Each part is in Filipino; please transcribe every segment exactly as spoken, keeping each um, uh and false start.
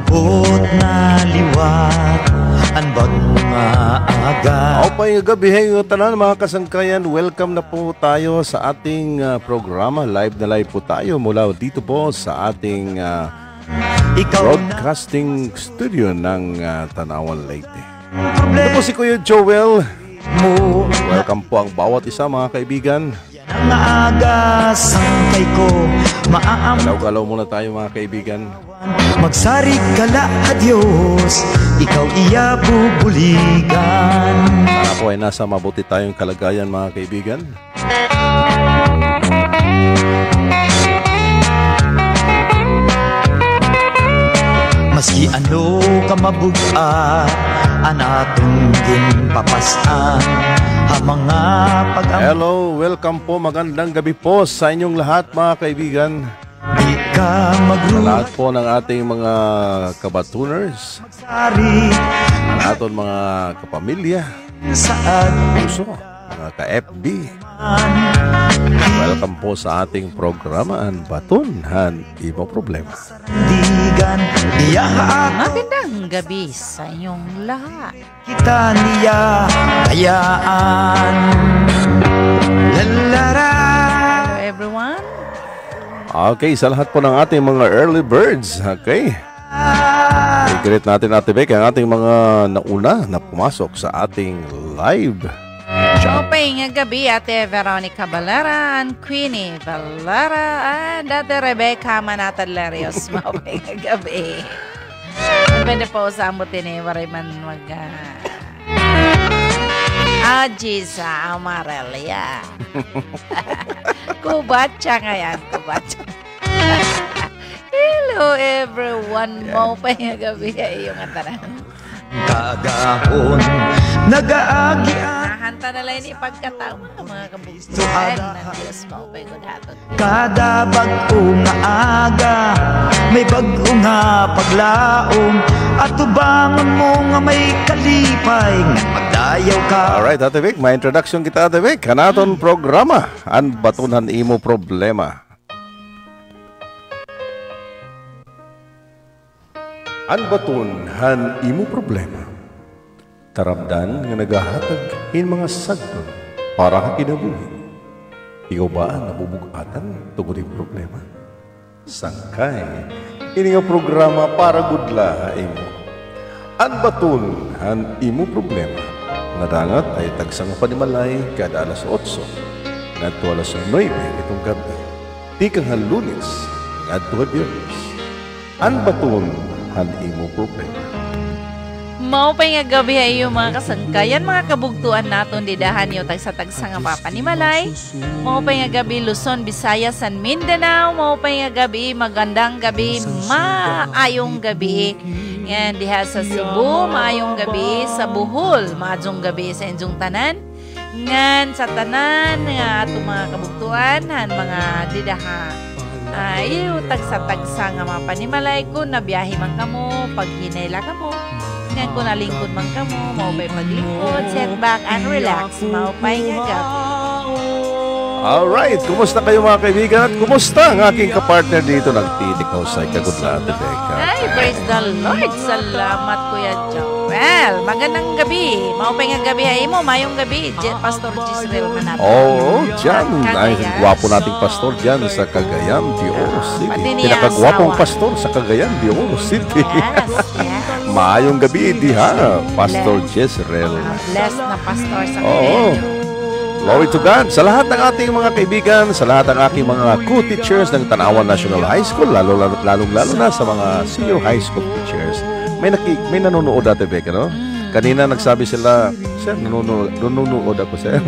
umabot na liwat an bag mga aga. O pa yung gabi, hey, tanan mga kasangkayan, welcome na po tayo sa ating uh, programa. Live na live po tayo mula dito po sa ating uh, broadcasting studio ng uh, Tanawan Leyte. Ito po si Kuya Joel. Welcome po ang bawat isa mga kaibigan. Ang aga sangkay ko maaam. Galaw-galaw muna tayo mga kaibigan. Magsarig kala Diyos, ikaw iya bubuligan. Para po ay nasa mabuti tayong kalagayan mga kaibigan. Maski ano ka mabuga, anatong ginpapasan ang mga pag. Hello, welcome po, magandang gabi po sa inyong lahat mga kaibigan. Di ka Sa lahat po ng ating mga kabatuners, ang ating mga kapamilya, saan puso, mga ka-F B. Welcome po sa ating programaan Batunhan Imo Problema. digan iyaha Magandang gabi sa inyong lahat. kita niya kayaan. Lalara. Hello everyone. Okay, sa lahat po ng ating mga early birds, okay? I-greet natin Ate Beck ang ating mga nauna na pumasok sa ating live. Shopee nga gabi, Ate Veronica Valera and Queenie Valera and Ate Rebecca Manatadlerios. Shopee nga gabi. Depende po sa amutin eh, waray man mag... Uh, Aji sa Amarelia. Kubatsa nga yan, kubatsa. Hello everyone, mo pa nga gabi ay yung antanan. Kagahon nagaagian. Nahanta na lang ipagkatao mga mga kabustuhan ng Diyos mo pa yung hatot. Kada bag-o nga aga may bag-o nga paglaom. At tubangan mo nga may kalipay nga magdayaw ka. Alright, Ate Beck, may introduction kita Ate Beck. Kanaton programa, Ang Batunhan Imo Problema. Ang Batunhan Imo Problema. Tarabdan nga nagahatag in mga sagdon para ka kinabuhi. Ikaw ba ang nabubugatan tungkol yung problema? Sangkay, ini nga programa para gudla imo. Ang Batunhan Imo Problema. Nadangat ay tagsang panimalay kada alas otso ngadto alas nuwebe itong gabi. Di kang Lunes ngadto Biyernes. Ang Batunhan Imo Problema. Mao pa nga gabi ay yung mga kasangkayan, mga kabugtuan naton didahan yung tagsa-tagsa nga papanimalay. Mao pa nga gabi Luzon, Visayas, and Mindanao. Mao pa nga gabi magandang gabi, maayong gabi. Yan diha sa Cebu, maayong gabi sa Bohol, maayong gabi sa inyong tanan. Ngan sa tanan nga atong mga kabugtuan, han mga didaha. Ay, tagsa-tagsa nga mga panimalay ko, nabiyahe man kamo, paghinayla kamo. Ngayon kung nalingkod man ka mo, maupay paglingkod, sit back and relax, maupay nga gabi. Alright, kumusta kayo mga kaibigan? At kumusta ang aking kapartner dito? Nagtitikaw sa ikagudla, Ate Becca. Ay, praise the Lord. Salamat, Kuya Joel. Magandang gabi. Maupay nga gabi ay mo, mayong gabi. Je, Pastor Gisrel Manat. Oo, oh, dyan. Ay, gwapo nating pastor dyan sa Cagayan de Oro City. Pinakagwapong pastor sa Cagayan de Oro City. Yes, yes. Maayong gabi, di ha, Pastor Gisrel. Blessed na pastor sa Oo. Cagayan. Glory to God. Sa lahat ng ating mga kaibigan, sa lahat ng aking mga co-teachers ng Tanawan National High School, lalo, lalo, lalo, lalo na sa mga senior high school teachers. May, naki, may nanonood dati, Becca, no? Kanina nagsabi sila, sir, nanonood, nanonood ako, sir.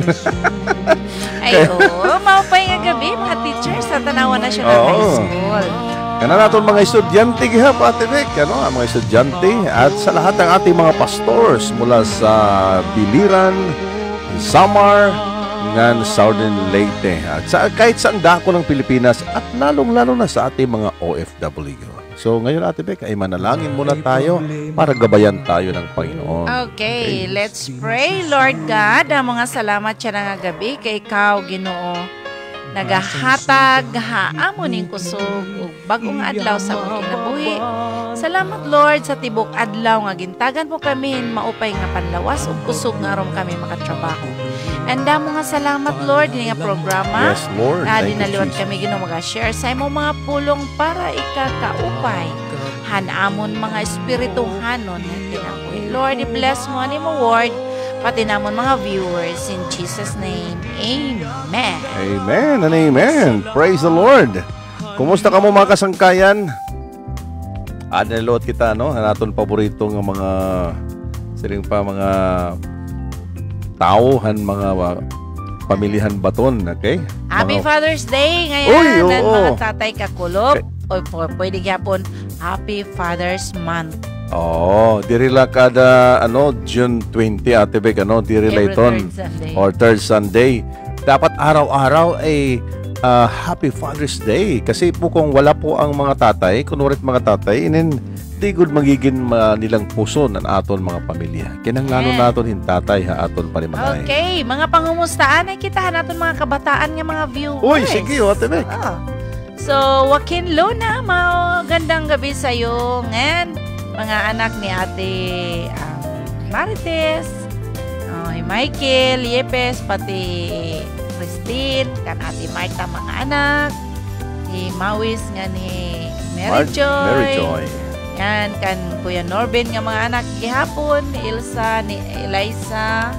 Ay, oo. Maupay nga gabi, mga teachers sa Tanawan National Oo. High School. Kana natin mga estudyante, ha, Ate Becca, no? Ang mga estudyante at sa lahat ng ating mga pastors mula sa Biliran, Samar, ngan Southern Leyte at sa, kahit saan dako ng Pilipinas at lalong-lalo na sa ating mga O F W. So ngayon Ate Becca ay manalangin muna tayo para gabayan tayo ng Panginoon. Okay, okay, let's pray. Lord God, ang mga salamat siya nga gabi kay ikaw, Ginoo. nagahatag haamon ning kusog ug bag-ong adlaw sa among kinabuhi. Salamat Lord sa tibok adlaw nga gintagan mo kami maupay nga panlawas ug kusog nga aron kami makatrabaho. Anda mo nga salamat Lord ini nga programa. Yes, Lord. Na Thank you, dinaliwat Jesus. kami Ginoo maga-share sa imong mga pulong para ikakaupay. Hanamon mga espirituhanon nga kinabuhi. Lord, i-bless mo ani mo word pati namon mga viewers in Jesus name. Amen. Amen and amen. Praise the Lord. Kumusta ka mo mga kasangkayan? Adalot kita no, naton paborito nga mga siling pa mga tauhan mga uh, pamilihan baton, okay? Happy Mga- Father's Day ngayon. Uy, ng oo. mga tatay kakulop. O p- pwede gyapon Happy Father's Month. Oh, diri la kada ano June twentieth ate Bek ano diri la Every iton third Sunday. or third Sunday. Dapat araw-araw ay ah, Happy Father's Day kasi po kung wala po ang mga tatay, kunurit mga tatay, inin di good magiging ah, nilang puso ng aton mga pamilya. Kinahanglan Yes. naton hin tatay ha aton parimalay. Okay, mga pangumustaan ay kita natin mga kabataan nga mga viewers. Uy, sige o ate Bek. Ah. So, Joaquin Luna, mao gandang gabi sa iyo. Ngan, mga anak ni Ate um, Marites, oh, Michael, Yepes, pati Christine, kan Ate Marta mga anak, si Mawis nga ni Mary Mar- Joy. Mary Joy. Yan, kan Kuya Norbin nga mga anak gihapon, ni Ilsa, ni Eliza,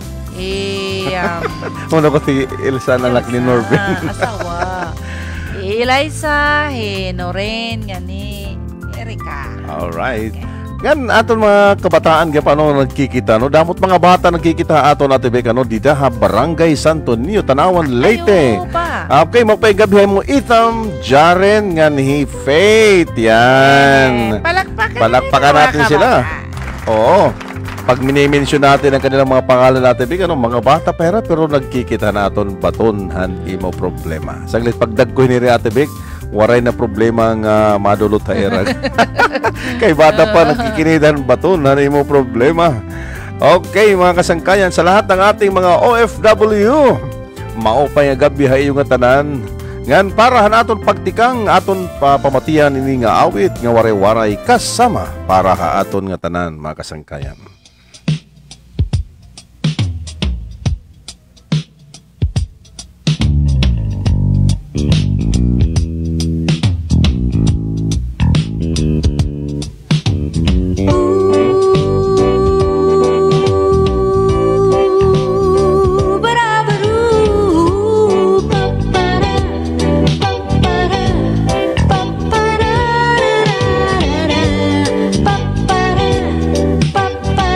eh, um, Ano ko si Elsa na anak ni Elsa, Norbin. asawa. Si Eliza, he Noren, nga ni Erika. Alright. Gan aton mga kabataan gyud paano nagkikita no damot mga bata nagkikita aton ate Bek ano dida ha Barangay Santo Niño Tanawan Leyte. Ayo pa. Okay, magpaigabihan mo Itham Jaren nga ni Faith. Yan. Palakpakan, Palakpakan natin sila. Oo. Pag minimension natin ang kanilang mga pangalan natin, Bek, ano, mga bata pera pero nagkikita naton baton han imo problema. Saglit pagdag ko ni ate Bek, waray na problema nga madulot ha era. Kay bata pa nagkikinidan baton han imo problema. Okay, mga kasangkayan, sa lahat ng ating mga O F W, maupay nga gabi ha iyong nga tanan. Ngan para han aton pagtikang aton pa pamatian ini nga awit nga waray-waray kasama para ha aton nga tanan mga kasangkayan. Ba-ba-da, ba-ba-da, ba-ba-da, ba-ba-da,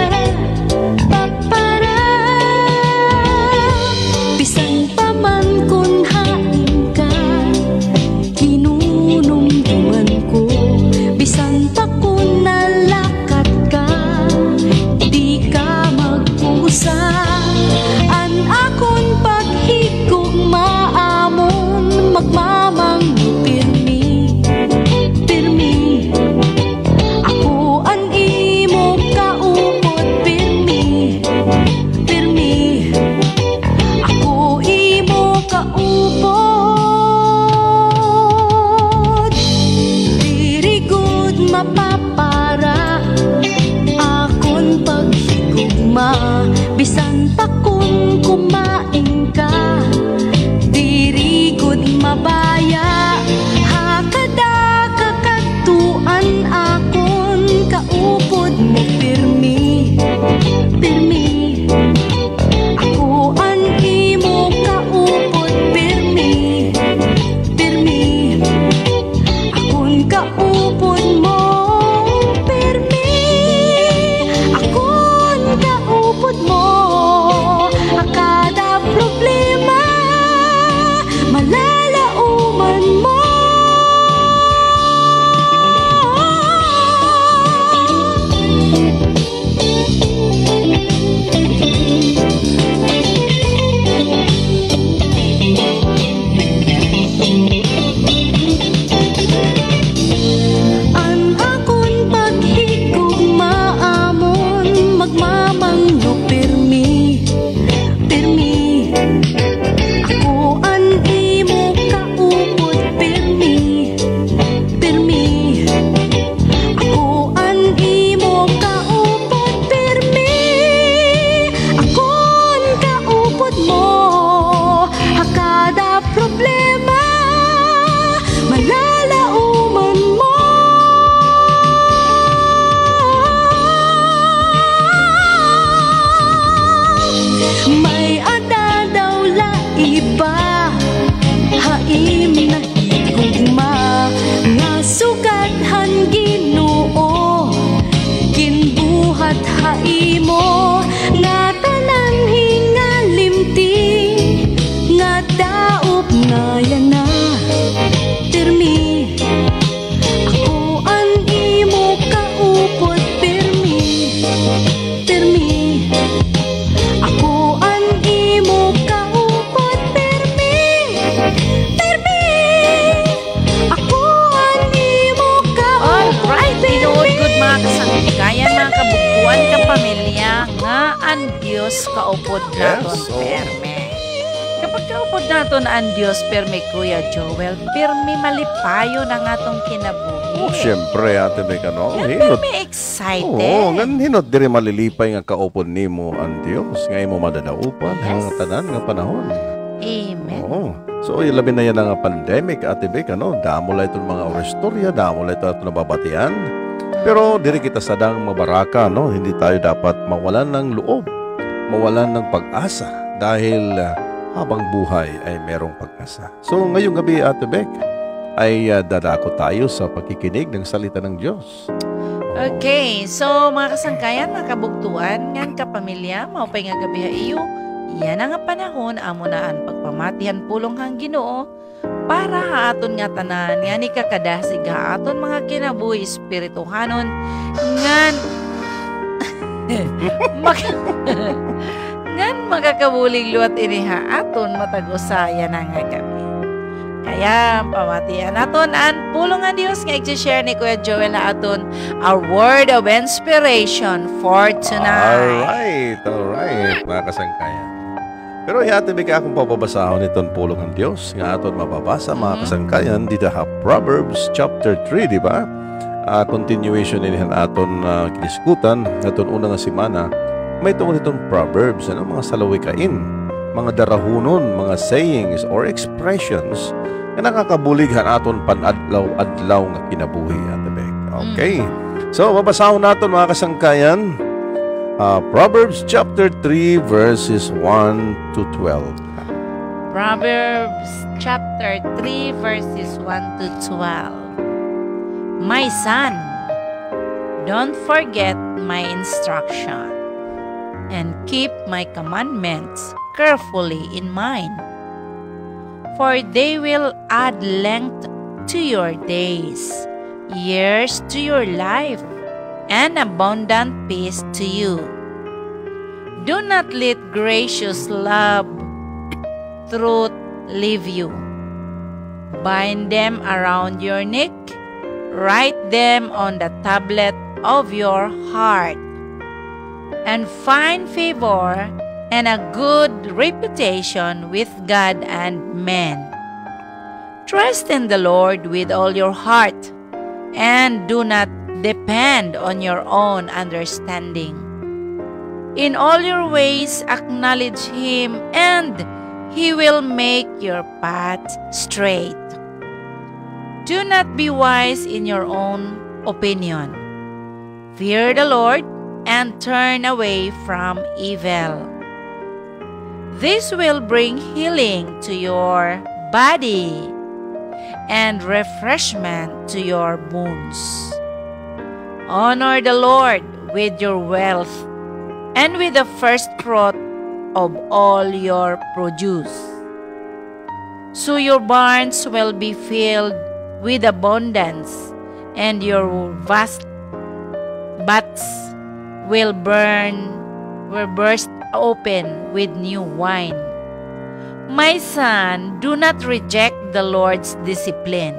mga kasangkayan, mga kabuktuan ka pamilya, nga ang Diyos kaupod naton Yes, oo. perme. Kapag kaupod naton ang Diyos perme, Kuya Joel, perme malipayo na nga tong kinabuhi. Oh, siyempre, Ate Beka, no? Nga Hinot. perme excited. Oo, ngan hinot diri malilipay nga kaupon nimo ang Dios. Nga imo madadaupan Yes. ang tanan nga panahon. Amen. Oo. So, ilabi na yan ang pandemic, Ate Beka, no? Damo lang itong mga orestorya, damo lang ito itong nababatian. Pero diri kita sadang mabaraka, no? Hindi tayo dapat mawalan ng loob, mawalan ng pag-asa dahil uh, habang buhay ay merong pag-asa. So, ngayong gabi, Ate Bek, ay uh, dadako tayo sa pagkikinig ng salita ng Diyos. Okay, so mga kasangkayan, mga kabugtuan, ngan kapamilya, maupay nga gabi ha iyo, yan ang nga panahon, amo na ang pagpamatihan pulong hang Ginoo, para haaton nga tanan, nga ni kakadasig haaton mga kinabuhi espirituhanon, ngan, mag, ngan makakabulig luat ini haaton matagusaya na nga kami. Kaya, pamatian naton ang pulong nga Diyos nga i-share ni Kuya Joel na aton our word of inspiration for tonight. Alright, alright, mga kasangkayan. Pero Ate Beka, akong papabasahon itong pulong ng Diyos nga aton mababasa, mga kasangkayan, dito ha, Proverbs chapter three, di ba? Uh, continuation nilihan aton uh, kiniskutan, aton unang nga simana, may tungkol itong Proverbs, ano, mga salawikain, mga darahunon, mga sayings or expressions na nakakabulighan aton panadlaw-adlaw nga kinabuhi, Ate Bek. Okay. So, babasahon naton mga kasangkayan, uh, Proverbs chapter three verses one to twelve. Proverbs chapter three verses one to twelve. My son, don't forget my instruction and keep my commandments carefully in mind, for they will add length to your days, years to your life, and abundant peace to you. Do not let gracious love, truth leave you. Bind them around your neck, write them on the tablet of your heart, and find favor and a good reputation with God and men. Trust in the Lord with all your heart, and do not depend on your own understanding. In all your ways acknowledge Him, and He will make your path straight. Do not be wise in your own opinion. Fear the Lord and turn away from evil. This will bring healing to your body and refreshment to your bones. Honor the Lord with your wealth and with the first fruit of all your produce. So your barns will be filled with abundance, and your vast vats will burn, will burst open with new wine. My son, do not reject the Lord's discipline,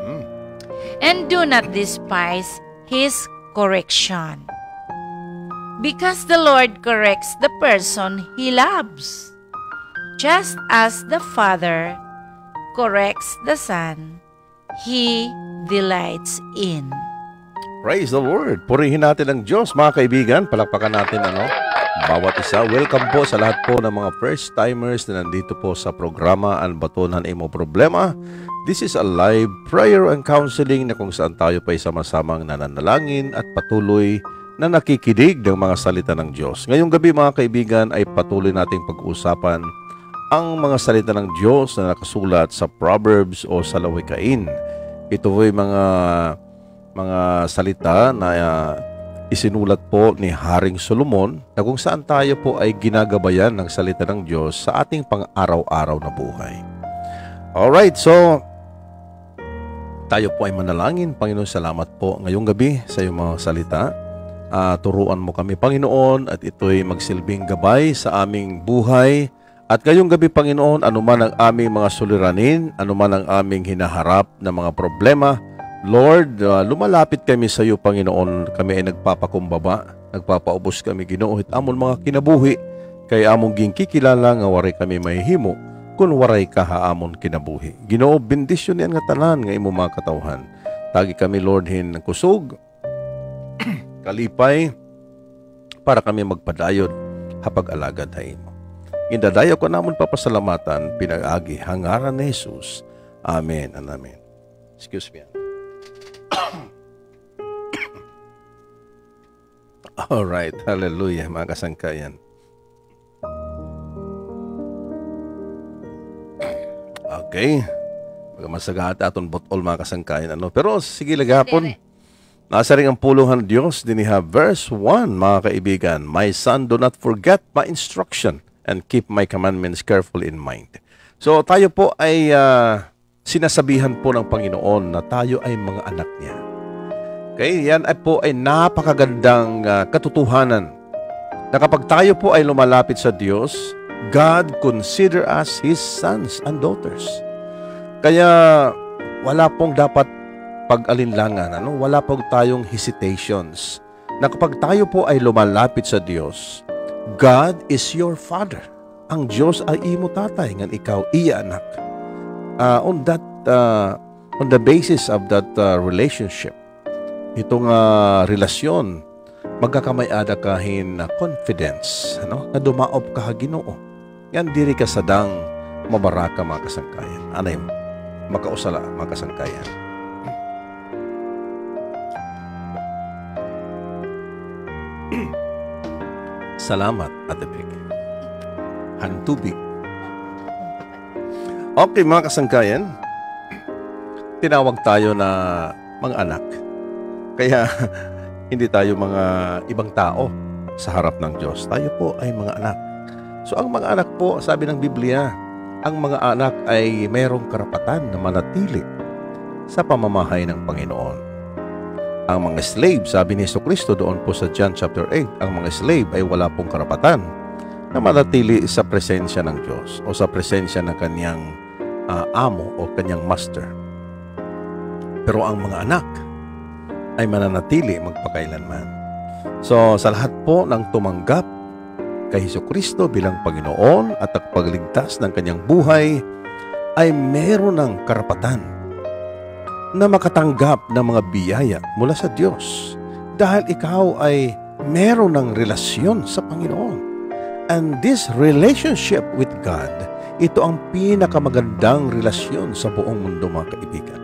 and do not despise His correction, because the Lord corrects the person He loves, just as the Father corrects the Son He delights in. Praise the Lord. Purihin natin ang Diyos, mga kaibigan. Palakpakan natin, ano, bawat isa. Welcome po sa lahat po ng mga first-timers na nandito po sa programa Ang Batunan Imo Problema. This is a live prayer and counseling na kung saan tayo pa sama-samang nananalangin at patuloy na nakikinig ng mga salita ng Diyos. Ngayong gabi, mga kaibigan, ay patuloy nating pag-uusapan ang mga salita ng Diyos na nakasulat sa Proverbs o sa Salawikain. Ito ay mga mga salita na uh, isinulat po ni Haring Solomon na kung saan tayo po ay ginagabayan ng salita ng Diyos sa ating pang-araw-araw na buhay. Alright, so tayo po ay manalangin. Panginoon, salamat po ngayong gabi sa iyong mga salita. Uh, turuan mo kami, Panginoon, at ito'y magsilbing gabay sa aming buhay. At ngayong gabi, Panginoon, anuman ang aming mga suliranin, anuman ang aming hinaharap na mga problema, Lord, uh, lumalapit kami sa iyo, Panginoon. Kami ay nagpapakumbaba, nagpapaubos kami, Ginoo, hit amon mga kinabuhi, kay among ging kikilala nga waray kami mahihimo, kun waray ka haamon kinabuhi. Ginoo, bendisyon yan nga tanan nga imo mga katawhan. Tagi kami, Lord, hin kusog, kalipay, para kami magpadayod, hapag-alagad ha imo. Indadayo ko namon papasalamatan, pinag-agi, hangaran ni Jesus. Amen and amen. Excuse me. Alright, hallelujah, mga kasangkayan. Okay. Magasagahat aton botol, mga kasangkayan. Ano? Pero sige lagapon. Nasa rin ang puluhan ng Diyos. Diniha verse one, mga kaibigan. My son, do not forget my instruction and keep my commandments carefully in mind. So tayo po ay uh, sinasabihan po ng Panginoon na tayo ay mga anak niya. Okay, yan ay po ay napakagandang uh, katotohanan na kapag tayo po ay lumalapit sa Diyos, God consider us His sons and daughters. Kaya wala pong dapat pag-alinlangan, ano? Wala pong tayong hesitations na kapag tayo po ay lumalapit sa Diyos, God is your Father. Ang Diyos ay imo tatay, ngan ikaw iya anak. Uh, on that, uh, on the basis of that uh, relationship, itong uh, relasyon, magkakamay-ada kahin na confidence, ano? Na dumaop ka ha Ginoo. Yan diri ka sadang mabaraka, mga kasangkayan. Anay mo, makausala, mga kasangkayan. Salamat, Ate Vic. Hantubig. Okay, mga kasangkayan, tinawag tayo na mga anak. Kaya hindi tayo mga ibang tao sa harap ng Diyos. Tayo po ay mga anak. So ang mga anak po, sabi ng Biblia, ang mga anak ay mayroong karapatan na manatili sa pamamahay ng Panginoon. Ang mga slave, sabi ni Jesucristo doon po sa John chapter eight, ang mga slave ay wala pong karapatan na manatili sa presensya ng Diyos o sa presensya ng kanyang uh, amo o kanyang master. Pero ang mga anak ay mananatili magpakailanman. So, sa lahat po ng tumanggap kay Jesucristo bilang Panginoon at pagligtas ng kanyang buhay, ay meron ng karapatan na makatanggap ng mga biyaya mula sa Diyos. Dahil ikaw ay meron ng relasyon sa Panginoon. And this relationship with God, ito ang pinakamagandang relasyon sa buong mundo, mga kaibigan.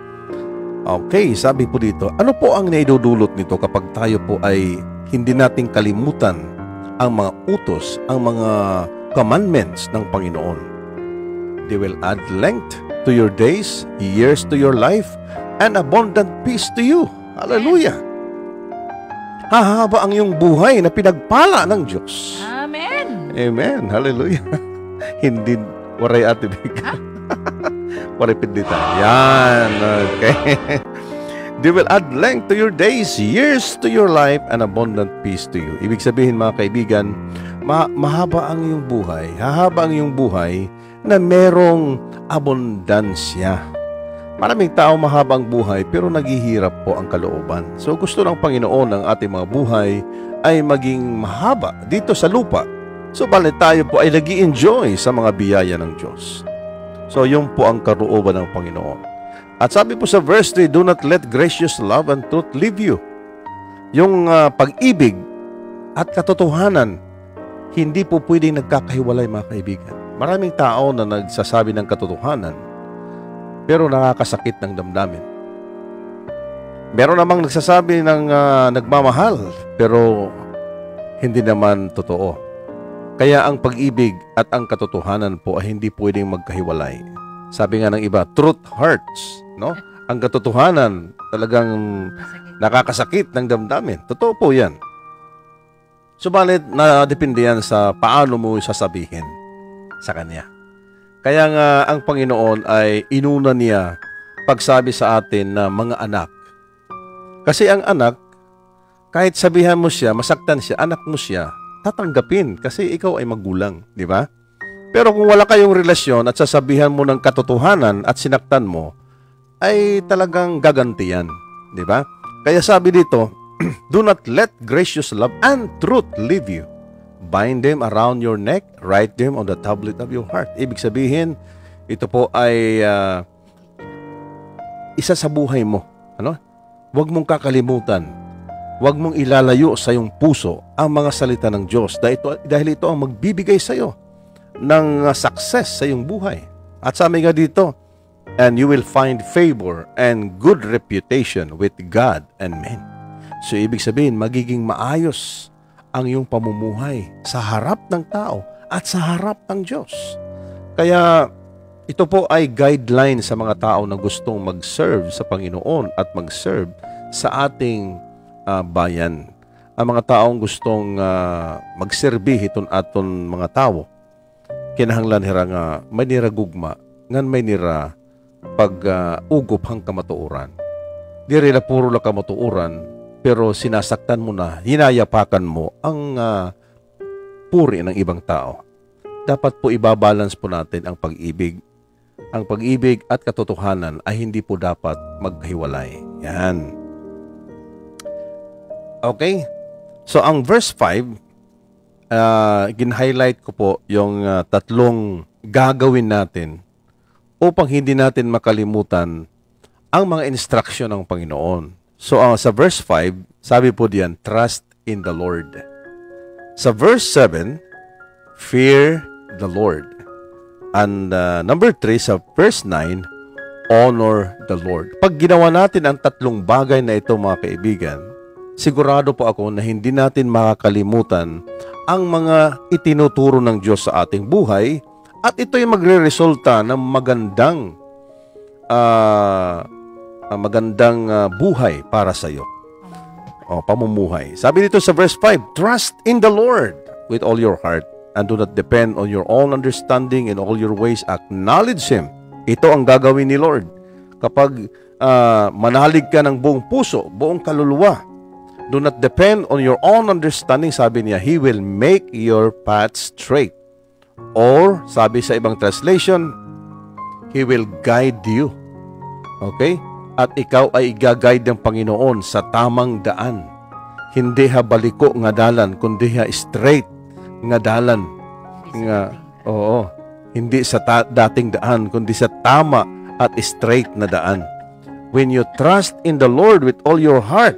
Okay, sabi po dito, ano po ang naidudulot nito kapag tayo po ay hindi nating kalimutan ang mga utos, ang mga commandments ng Panginoon? They will add length to your days, years to your life, and abundant peace to you. Hallelujah! Hahaba ang iyong buhay na pinagpala ng Diyos. Amen! Amen! Hallelujah! Hindi waray ate bigay. Waray pindita. Yan. Okay. They will add length to your days, years to your life, and abundant peace to you. Ibig sabihin, mga kaibigan, ma mahaba ang iyong buhay. Hahaba ang iyong buhay na merong abundansya. Maraming tao mahabang buhay pero naghihirap po ang kalooban. So gusto ng Panginoon ng ating mga buhay ay maging mahaba dito sa lupa. So balit tayo po ay nag-i-enjoy sa mga biyaya ng Diyos. So, yun po ang karooban ng Panginoon. At sabi po sa verse three, do not let gracious love and truth leave you. Yung uh, pag-ibig at katotohanan, hindi po pwedeng nagkakahiwalay, mga kaibigan. Maraming tao na nagsasabi ng katotohanan, pero nakakasakit ng damdamin. Meron namang nagsasabi ng uh, nagmamahal, pero hindi naman totoo. Kaya ang pag-ibig at ang katotohanan po ay hindi pwedeng magkahiwalay. Sabi nga ng iba, truth hurts, no? Ang katotohanan talagang nakakasakit ng damdamin. Totoo po 'yan. Subalit na depende yan sa paano mo sasabihin sa kanya. Kaya nga ang Panginoon ay inuna niya pagsabi sa atin na mga anak. Kasi ang anak, kahit sabihan mo siya, masaktan siya, anak mo siya, tatanggapin kasi ikaw ay magulang, di ba? Pero kung wala kayong relasyon at sasabihan mo ng katotohanan at sinaktan mo, ay talagang gagantiyan. Di ba? Kaya sabi dito, do not let gracious love and truth leave you. Bind them around your neck, write them on the tablet of your heart. Ibig sabihin, ito po ay uh, isa sa buhay mo. Ano? Huwag mong kakalimutan. Huwag mong ilalayo sa iyong puso ang mga salita ng Diyos dahil ito, dahil ito ang magbibigay sa iyo ng uh, success sa iyong buhay. At sabi nga dito, and you will find favor and good reputation with God and men. So, ibig sabihin, magiging maayos ang iyong pamumuhay sa harap ng tao at sa harap ng Diyos. Kaya, ito po ay guideline sa mga tao na gustong mag-serve sa Panginoon at mag-serve sa ating uh, bayan. Ang mga taong gustong uh, magserbi hiton aton mga tao, kinahanglan hira nga may nira gugma, ngan may nira pag uh, ugop hang kamatuoran. Diri na puro la kamatuoran, pero sinasaktan mo na, hinayapakan mo ang uh, puri ng ibang tao. Dapat po ibabalance po natin ang pag-ibig. Ang pag-ibig at katotohanan ay hindi po dapat maghiwalay. Yan. Okay? So, ang verse five, uh, gin-highlight ko po yung uh, tatlong gagawin natin upang hindi natin makalimutan ang mga instruction ng Panginoon. So, uh, sa verse five, sabi po diyan, trust in the Lord. Sa verse seven, fear the Lord. And uh, number three, sa verse nine, honor the Lord. Pag ginawa natin ang tatlong bagay na ito, mga kaibigan, sigurado po ako na hindi natin makakalimutan ang mga itinuturo ng Diyos sa ating buhay at ito'y magre-resulta ng magandang uh, magandang uh, buhay para sa iyo. O, pamumuhay. Sabi dito sa verse five, trust in the Lord with all your heart and do not depend on your own understanding. In all your ways acknowledge Him. Ito ang gagawin ni Lord. Kapag uh, manalig ka ng buong puso, buong kaluluwa, do not depend on your own understanding, sabi niya, He will make your path straight. Or, sabi sa ibang translation, He will guide you. Okay? At ikaw ay i-guide ng Panginoon sa tamang daan. Hindi ha baliko nga dalan, kundi ha straight nga dalan. Nga, oo, hindi sa ta- dating daan, kundi sa tama at straight na daan. When you trust in the Lord with all your heart,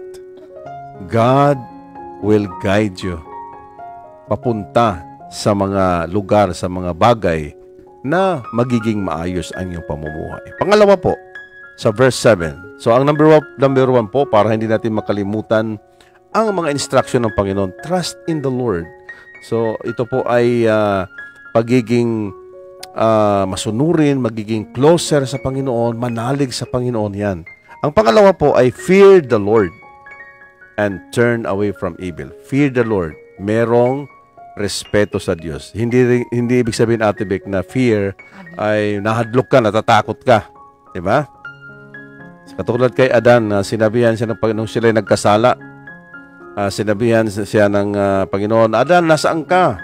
God will guide you papunta sa mga lugar, sa mga bagay na magiging maayos ang iyong pamumuhay. Pangalawa po, sa verse seven. So, ang number one, number one po, para hindi natin makalimutan ang mga instruction ng Panginoon, trust in the Lord. So, ito po ay uh, pagiging uh, masunurin, magiging closer sa Panginoon, manalig sa Panginoon yan. Ang pangalawa po ay fear the Lord and turn away from evil. Fear the Lord. Merong respeto sa Diyos. Hindi hindi ibig sabihin, Ate Beck, na fear ay nahadlok ka, natatakot ka. Diba? Katulad kay Adan, uh, sinabihan siya ng Panginoon, sila ay nagkasala. Uh, sinabihan siya ng uh, Panginoon, Adan, nasaan ka?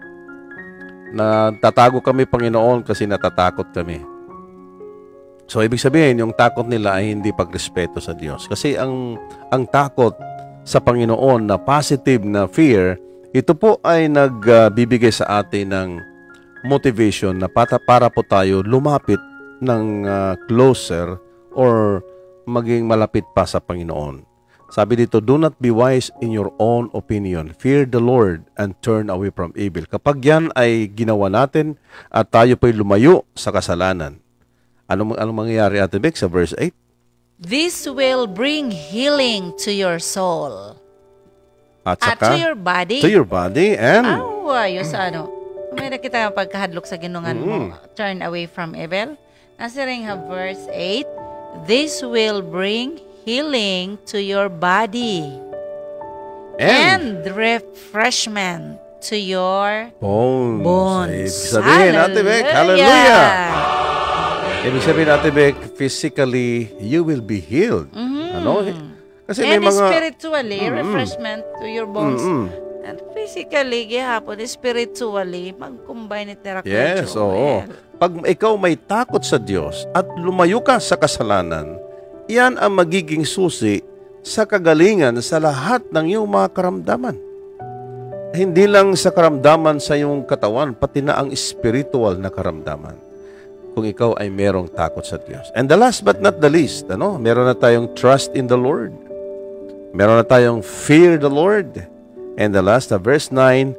Natatago kami, Panginoon, kasi natatakot kami. So, ibig sabihin, yung takot nila ay hindi pagrespeto sa Diyos. Kasi ang, ang takot sa Panginoon na positive na fear, ito po ay nagbibigay uh, sa atin ng motivation na para, para po tayo lumapit ng uh, closer or maging malapit pa sa Panginoon. Sabi dito, do not be wise in your own opinion. Fear the Lord and turn away from evil. Kapag yan ay ginawa natin at tayo po'y lumayo sa kasalanan, anong, anong mangyayari, Ate Beck, sa verse eight? This will bring healing to your soul. At, At saka, to your body. To your body and... Oh, ayos, ano. May nakita ang pagkahadlok sa ginungan mo. Turn away from evil. Nasa ring ha, verse eight. This will bring healing to your body and, and refreshment to your bones. bones. Ibig sabihin, Ate Beck, hallelujah! Ibig sabihin, Ate Beck, physically, you will be healed. Mm-hmm. Ano? Kasi and may mga... spiritually, mm-hmm. refreshment to your bones. Mm-hmm. At physically, gihapon, spiritually, mag-combine it na Yes, oo. Pag ikaw may takot sa Diyos at lumayo ka sa kasalanan, yan ang magiging susi sa kagalingan sa lahat ng iyong mga karamdaman. Hindi lang sa karamdaman sa iyong katawan, pati na ang spiritual na karamdaman. Kung ikaw ay merong takot sa Diyos. And the last but not the least, ano, meron na tayong trust in the Lord. Meron na tayong fear the Lord. And the last, uh, verse nine,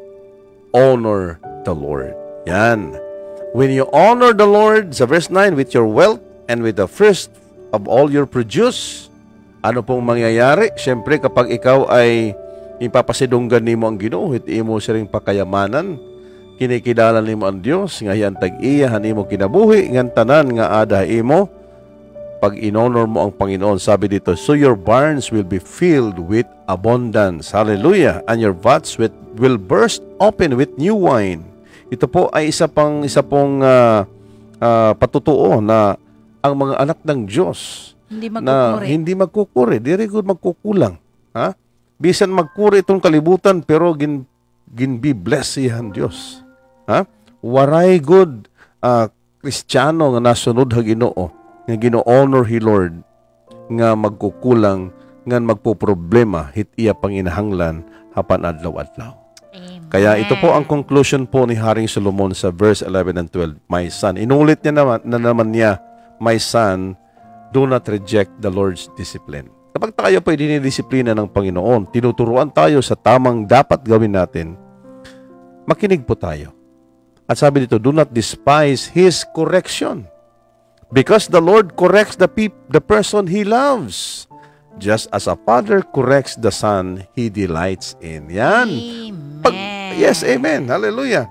honor the Lord. Yan. When you honor the Lord, sa verse nine, with your wealth and with the first of all your produce, ano pong mangyayari? Siyempre, kapag ikaw ay ipapasidunggan nimo ang Ginoo, iti imo siring pakayamanan, kinikilala nimo ang Dios, ngayon tag-iyahan imo kinabuhi, ngan tanan nga ada imo, pag inonor mo ang Panginoon, sabi dito, so your barns will be filled with abundance. Hallelujah. And your vats with, will burst open with new wine. Ito po ay isa pang isa pong uh, uh, patutuo na ang mga anak ng Diyos hindi na hindi magkukuri, di rin magkukulang. Ha? Bisan magkuri itong kalibutan, pero gin, ginbi bless siyan Diyos. Ha? Waray good uh, Kristiyano nga nasunod ha Ginoo, nga gino-honor hi Lord, nga magkukulang, nga magpo-problema, hit iya panginahanglan, hapan adlaw-adlaw. Kaya ito po ang conclusion po ni Haring Solomon sa verse eleven and twelve. My son, inulit niya naman, na naman niya, my son, do not reject the Lord's discipline. Kapag tayo po ay dinidisiplina ng Panginoon, tinuturuan tayo sa tamang dapat gawin natin, makinig po tayo. At sabi dito, do not despise His correction. Because the Lord corrects the peop- the person He loves. Just as a father corrects the son He delights in. Yan. Amen. Pag, yes, amen. Hallelujah.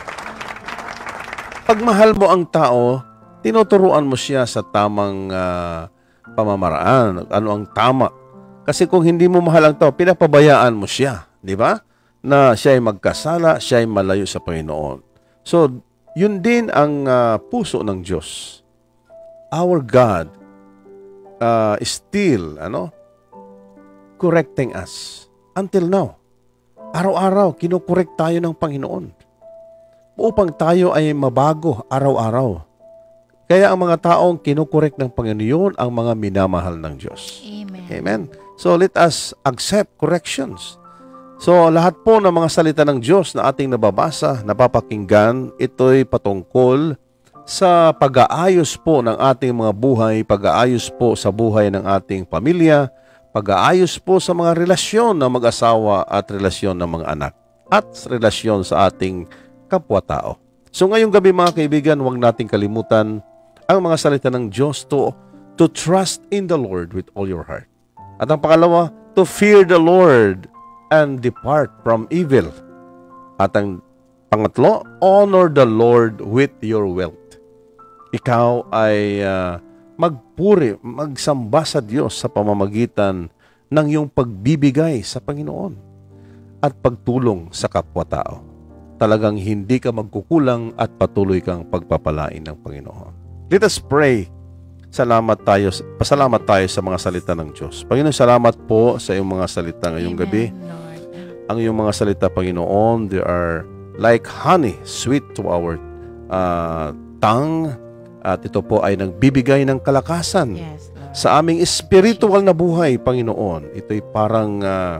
Pag mahal mo ang tao, tinuturuan mo siya sa tamang uh, pamamaraan. Ano ang tama. Kasi kung hindi mo mahal ang tao, pinapabayaan mo siya. Di ba? Na siya ay magkasala, siya ay malayo sa Panginoon. So, yun din ang uh, puso ng Diyos. Our God uh, is still ano, correcting us until now. Araw-araw, kinukorek tayo ng Panginoon upang tayo ay mabago araw-araw. Kaya ang mga taong kinukorek ng Panginoon ang mga minamahal ng Diyos. Amen. Amen. So let us accept corrections. So lahat po ng mga salita ng Diyos na ating nababasa, napapakinggan, ito'y patungkol sa pag-aayos po ng ating mga buhay, pag-aayos po sa buhay ng ating pamilya, pag-aayos po sa mga relasyon ng mag-asawa at relasyon ng mga anak, at relasyon sa ating kapwa-tao. So ngayong gabi mga kaibigan, huwag nating kalimutan ang mga salita ng Diyos to, to trust in the Lord with all your heart. At ang pangalawa, to fear the Lord and depart from evil. At ang pangatlo, honor the Lord with your wealth. Ikaw ay uh, magpuri, magsamba sa Diyos sa pamamagitan ng iyong pagbibigay sa Panginoon at pagtulong sa kapwa-tao. Talagang hindi ka magkukulang at patuloy kang pagpapalain ng Panginoon. Let us pray. Salamat tayo, pasalamat tayo sa mga salita ng Diyos. Panginoon, salamat po sa iyong mga salita ngayong Amen, gabi. Lord. Ang iyong mga salita, Panginoon, they are like honey, sweet to our uh, tongue. At ito po ay nagbibigay ng kalakasan Yes, Lord. sa aming spiritual na buhay, Panginoon. Ito'y parang uh,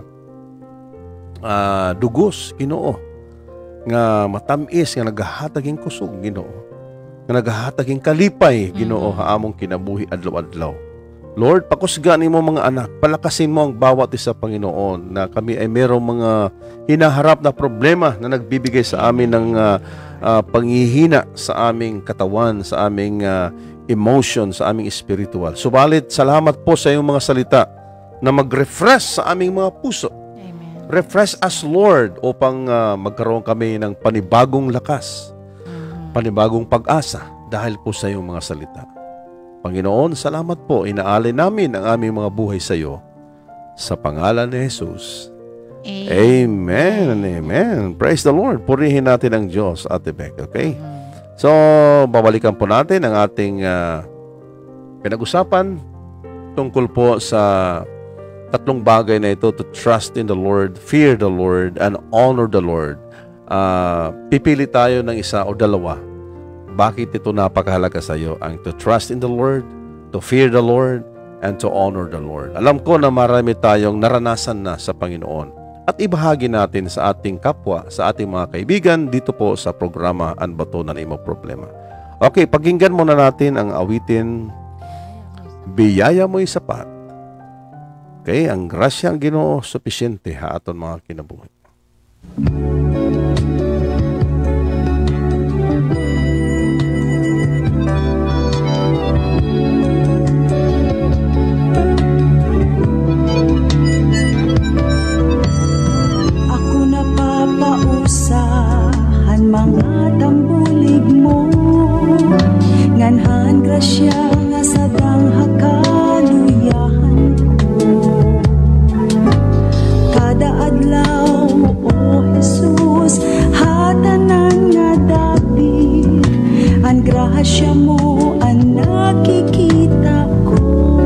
uh, dugos, Ginoo, nga matamis, nga naghahataging kusog, Ginoo. Nga naghahataging kalipay, Ginoo, Mm. haamong kinabuhi adlaw-adlaw. Lord, pakusgan mo mga anak, palakasin mo ang bawat isa, Panginoon, na kami ay merong mga hinaharap na problema na nagbibigay sa amin ng uh, uh, panghihina sa aming katawan, sa aming uh, emotion, sa aming spiritual. Subalit, salamat po sa iyong mga salita na mag-refresh sa aming mga puso. Amen. Refresh us, Lord, upang uh, magkaroon kami ng panibagong lakas, Mm. panibagong pag-asa dahil po sa iyong mga salita. Panginoon, salamat po. Inaalay namin ang aming mga buhay sa iyo. Sa pangalan ni Jesus. Amen and amen. Praise the Lord. Purihin natin ang Diyos, Ate Beck. Okay? So, babalikan po natin ang ating uh, pinag-usapan tungkol po sa tatlong bagay na ito, to trust in the Lord, fear the Lord, and honor the Lord. Uh, pipili tayo ng isa o dalawa. Bakit ito napakahalaga sa iyo? Ang to trust in the Lord, to fear the Lord, and to honor the Lord. Alam ko na marami tayong naranasan na sa Panginoon at ibahagi natin sa ating kapwa, sa ating mga kaibigan dito po sa programa Ang Bato ng Imong Problema. Okay, pakinggan muna natin ang awitin Biyaya Mo'y Sapat. Okay, ang grasya ang Ginoo supisyente ha aton mga kinabuhi. Ako napapausahan mga tambulig mo, nganhan grasya nga sadang hakaluyahan ko. Kada adlaw, o Jesus, hatanan nga dapit, ang grasya mo ang nakikita ko.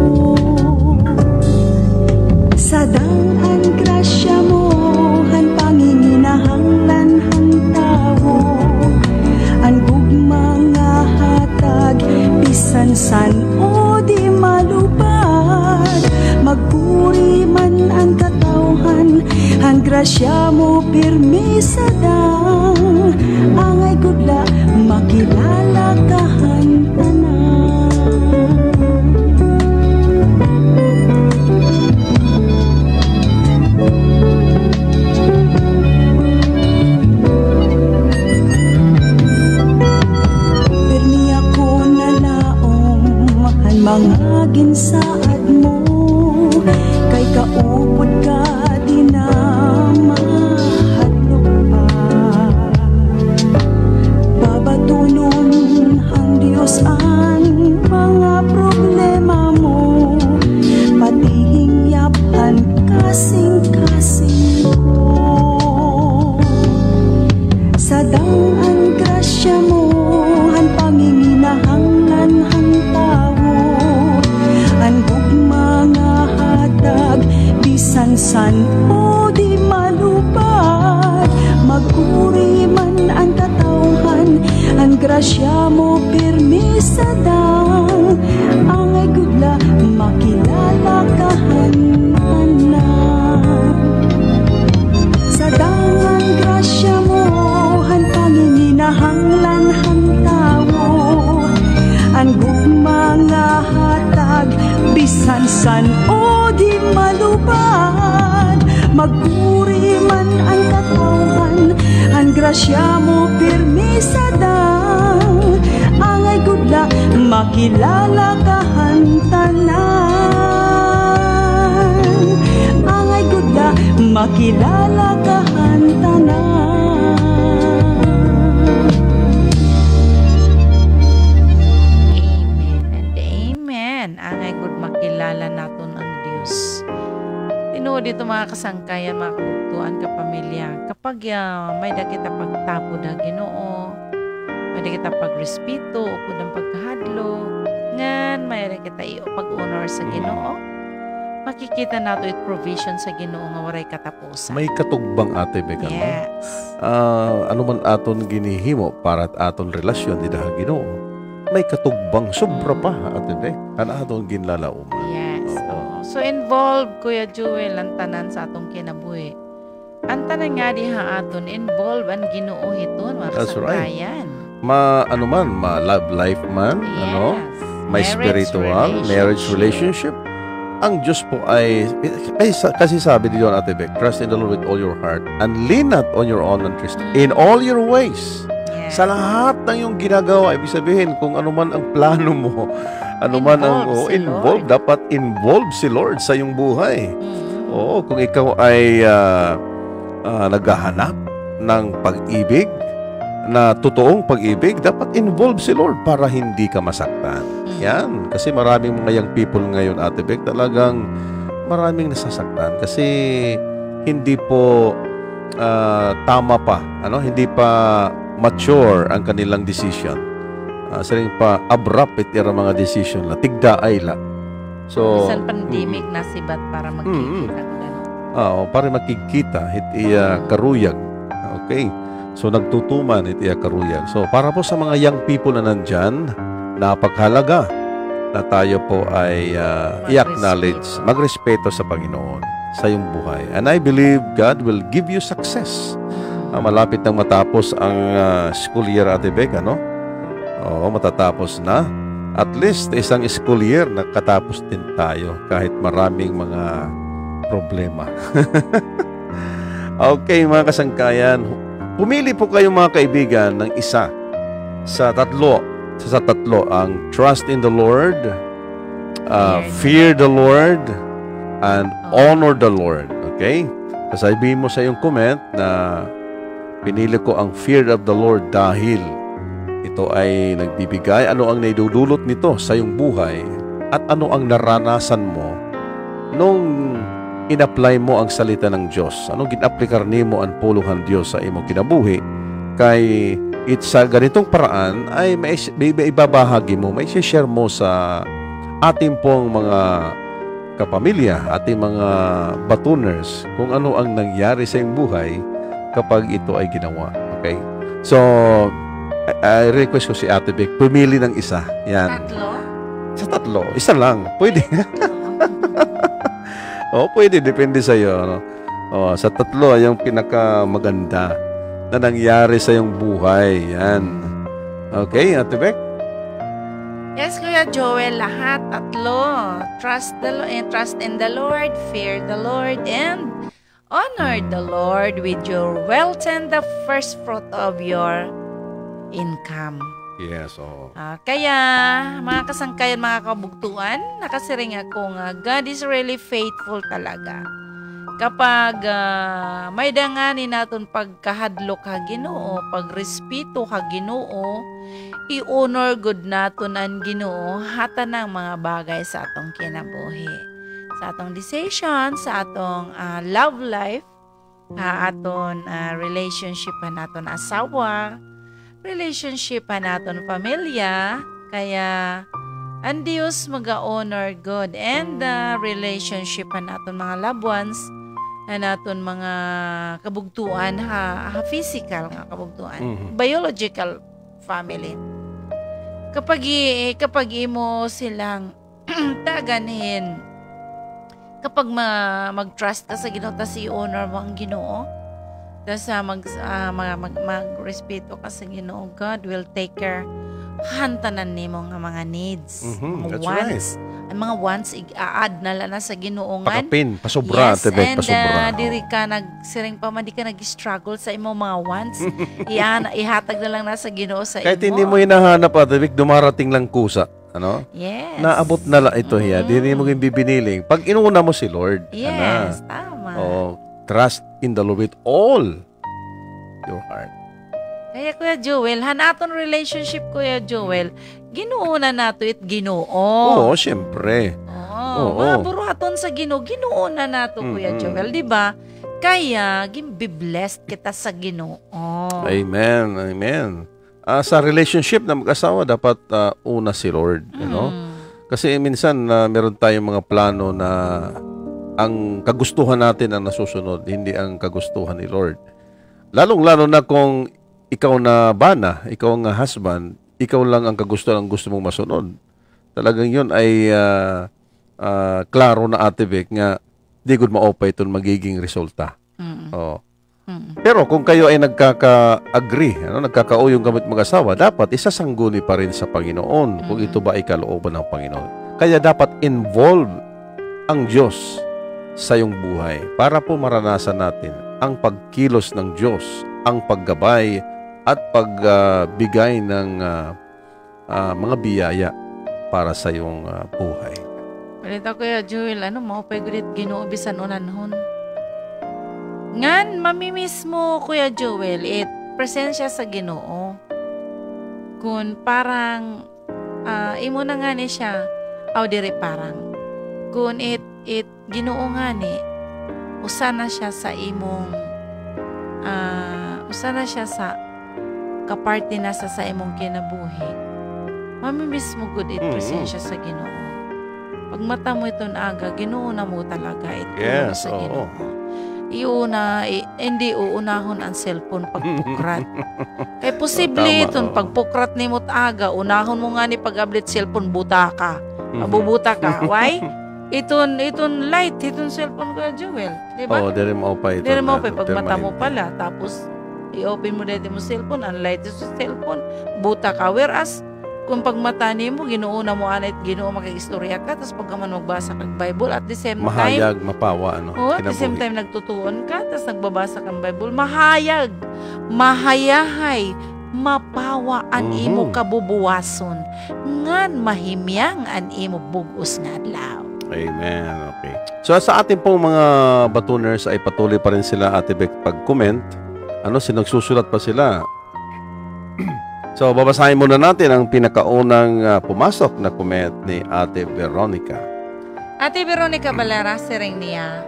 Sadang ang grasya mo, han panginginahanglan han tao, ang gugma nga hatag, bisan san o di malupad, magpuri man ang katawhan, ang grasya mo pirmi sadang, angay gudla makilala kahan tanan. Pirmi ako nalaom ang mga ginsaad mo, kay kaupod ka di na mahadlok pa. Babatunon ang Diyos ang mga problema mo, pati hingyaphan kasing-kasing ko. Sadang ang grasya mo, ang panginginahanglan ang tao, ang gugma nga hatag, bisan san o di malupad, magpuri man ang katawhan, ang grasya mo pirmi sadang, angay gudla makilala kahan tanan. Sadang ang grasya mo, han panginginahanglan han tao, ang gugma nga hatag, bisan san o di malupad, magpuri man ang katawhan, ang grasya mo pirmi sadang, angay gudla makilala kahan tanan, angay gudla makilala kahan tanan. Amen and amen. Angay gud makilala naton ang Dios. Tinuod dito mga kasangkayan, mga kabugtuan, kapamilya. Kapag uh, may da kita pagtapo da Ginoo, may da kita pagrespeto o kudang pagkahadlo, ngan may da kita iyo pag-honor sa Ginoo, makikita nato it provision sa Ginoo nga waray katapusan. May katugbang ate Bekan mo. Yes. Uh, ano man aton ginihimo para at aton relasyon di daha Ginoo. May katugbang sobra pa ate Bek. Ano aton ginlalauman. Yes. Oo. Oo. So involved Kuya Jewel ang tanan sa atong kinabuhi. Ang tanan nga di ha aton involve ang Ginoo hiton mga That's right. kasangkayan. Ma ano man, ma love life man, Yes. ano, may Marriage spiritual, relationship. marriage relationship. Ang Diyos po ay, ay kasi sabi dito Ate Bek, trust in the Lord with all your heart and lean not on your own understanding. In all your ways. Yes. Sa lahat ng iyong ginagawa, ibig sabihin, kung ano man ang plano mo, ano man ang Involve oh, si involved, Lord. dapat involve si Lord sa iyong buhay. Mm. Oo, kung ikaw ay ah, ah, naghahanap ng pag-ibig, na totoong pag-ibig, dapat involve si Lord para hindi ka masaktan. Yan. Kasi maraming mga young people ngayon, Ate Bek, talagang maraming nasasaktan kasi hindi po ah, tama pa, ano, hindi pa mature ang kanilang decision. Uh, saring pa abrupt iti mga decision la tigdaay la. So, Bisan pandemic na sibat para magkikita ko gano'n. Oo, para makikita, iti uh, karuyag. Okay. So, nagtutuman, iti uh, karuyag. So, para po sa mga young people na nandyan, napakahalaga na tayo po ay uh, i-acknowledge, magrespeto sa Panginoon sa iyong buhay. And I believe God will give you success. Uh, malapit nang matapos ang uh, school year, Ate Bek, ano? Oo, matatapos na. At least, isang school year, nakatapos din tayo kahit maraming mga problema. Okay, mga kasangkayan, pumili po kayo mga kaibigan ng isa sa tatlo. Sa tatlo, ang trust in the Lord, uh, fear the Lord, and honor the Lord. Okay? Sasabihin mo sa iyong comment na pinili ko ang fear of the Lord dahil ito ay nagbibigay, ano ang naidudulot nito sa iyong buhay at ano ang naranasan mo nung in-apply mo ang salita ng Diyos. Anong gin-applikar nimo ang puluhan Diyos sa imong kinabuhi kay it sa ganitong paraan ay may, may ibabahagi mo, may share mo sa ating pong mga kapamilya, ating mga batuners kung ano ang nangyari sa iyong buhay kapag ito ay ginawa. Okay? So, I request ko si Ate Bek, pumili ng isa. Yan. Tatlo? Sa tatlo. Isa lang. Pwede. O, pwede. Depende sa iyo. No? O, sa tatlo ay yung pinakamaganda na nangyari sa iyong buhay. Yan. Okay, Ate Bek? Yes, Kuya Joel, lahat tatlo. Trust the Lord, and trust in the Lord, fear the Lord, and honor the Lord with your wealth and the first fruit of your income. Yes, oh. Ah, kaya, mga kasangkayan, mga kabugtuan, nakasiring ako nga, God is really faithful talaga. Kapag uh, may dangani naton pagkahadlo ka Ginoo, pagrespeto ka Ginoo, i-honor good naton ang Ginoo hata ng mga bagay sa atong kinabuhi. Sa atong decision, sa atong uh, love life, sa aton uh, relationship naton asawa, relationship pa naton pamilya, kaya ang Diyos mag-honor God and the relationship pa naton mga loved ones, na naton mga kabugtuan, ha, ha physical nga kabugtuan, Mm-hmm. biological family. Kapag, i- kapag imo silang taganhin, kapag ma, mag-trust ka sa Ginoo, tas i-honor mo ang Ginoo, tas uh, mag, uh, mag, mag, mag-respeto ka sa Ginoo, God will take care hantanan nimo nga mga needs, Mhm, mga that's wants. Ang mga wants i-add na lang na sa Ginoo ngan. Pakapin, pasobra, Yes, Ate Bek, and pasobra. uh, diri ka nagsiring pa man, di ka nag-struggle sa imong mga wants. Iyan, ihatag na lang na sa Ginoo sa Kahit imo. hindi mo hinahanap, Ate Bek, dumarating lang kusa. Ano? Yes. Naabot na lang ito hiya. Hindi mo yung bibiniling. Pag inuuna mo si Lord, Yes, ana, tama. oh, trust in the Lord with all your heart. Kaya Kuya Joel, hanaton relationship Kuya Joel, Ginoo na nato it Ginoo. Oo, siyempre. Oo, Oo. mga buruhaton sa Ginoo, Ginoo na nato Kuya Mm-mm. Joel, di ba? Kaya gimbi-blessed kita sa Ginoo. Amen, amen. Ah, sa relationship na mag-asawa, dapat ah, una si Lord. You know? Mm. Kasi minsan na meron tayong mga plano na ang kagustuhan natin ang nasusunod, hindi ang kagustuhan ni Lord. Lalong-lalo na kung ikaw na bana, ikaw ang husband, ikaw lang ang kagustuhan ang gusto mong masunod. Talagang yun ay uh, uh, klaro na Ate Bek nga di gud maopay itong magiging resulta. Mm. Oh. Mm. Pero kung kayo ay nagkaka-agree, ano, nagkakauyong gamit mag-asawa, dapat isasangguni pa rin sa Panginoon kung ito ba ay kalooban ng Panginoon. Kaya dapat involve ang Diyos sa iyong buhay para po maranasan natin ang pagkilos ng Diyos, ang paggabay at pagbigay uh, ng uh, uh, mga biyaya para sa iyong uh, buhay. Balita Kuya Joel, ano mo, pagkulit Ginoo bisan unanhon. Ngan, mamimiss mo Kuya Joel, it presensya sa Ginoo. Kung parang, uh, imo na nga ni siya, aw diri parang. Kung it, it Ginoo nga ni, usa na siya sa imong, uh, usa na siya sa kaparty na sa sa imong kinabuhi. Mamimiss mo good it Mhm. presensya sa Ginoo. Pag mata mo ito aga, ginuuna mo talaga ito Yes, sa oo. Ginoo. Iuna, i- hindi uunahon ang cellphone pagpukrat. Kaya posible Tama, itong oo. pagpukrat ni mo't aga, unahon mo nga ni pag-ablit cellphone, buta ka. Mabubuta ka. Why? Iton, iton light, iton cellphone ko, Jewel. Diba? Oo, diri mo pa ito. Dili mo na- pa, pag mata mo permanente. pala, tapos i-open mo dito mo cellphone, ang light sa cellphone, buta ka. Whereas, kung pag mata niyo mo, ginuuna mo anit, ginuuna makikistorya ka, tapos pag man magbasa kang Bible, at the same time, Mahayag, mapawa, ano? oh, at the same kinabuhi. time nagtutuon ka, tapos nagbabasa kang Bible, mahayag, mahayahay, mapawa an Mhm. imo kabubuwason, ngan mahimyang an imo bugos nga adlaw. Amen. Okay. So sa ating pong mga batuners ay patuloy pa rin sila, Ate Beck, pag-comment. Ano, sinagsusulat pa sila. So babasahin muna natin ang pinakaunang ah, pumasok na comment ni Ate Veronica. Ate Veronica Valera, sering niya,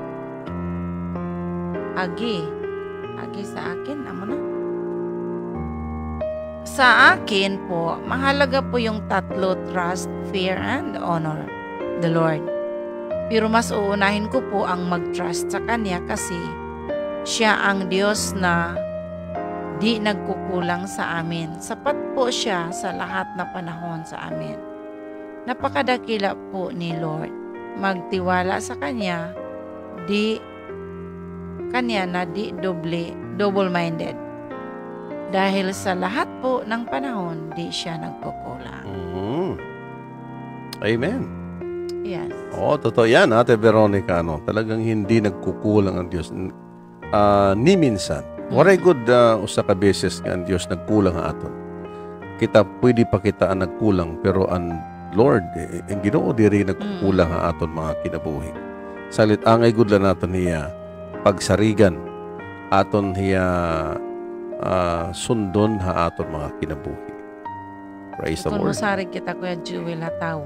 Agi, Agi sa akin, amo na. Sa akin po, mahalaga po yung tatlo, trust, fear, and honor the Lord. Pero mas uunahin ko po ang mag-trust sa Kanya kasi siya ang Diyos na di nagkukulang sa amin. Sapat po siya sa lahat na panahon sa amin. Napakadakila po ni Lord. Magtiwala sa Kanya, di Kanya na di doble, double-minded. Dahil sa lahat po ng panahon, di siya nagkukulang. Mhm. Amen. Yes. Oo, totoo yan, Ate Veronica. Ano, talagang hindi nagkukulang ang Diyos. Ah, ni minsan. Waray good uh, usa ka beses nga ang Diyos nagkulang ang aton. Kita pwede pa kita ang nagkulang, pero ang Lord, eh, ang Ginoo diri nagkukulang ang aton mga kinabuhi. Salit angay good lang naton niya pagsarigan aton hiya ah, sundon ha aton mga kinabuhi. Praise the Kung Lord. masarig kita, Kuya Jewel, na tao,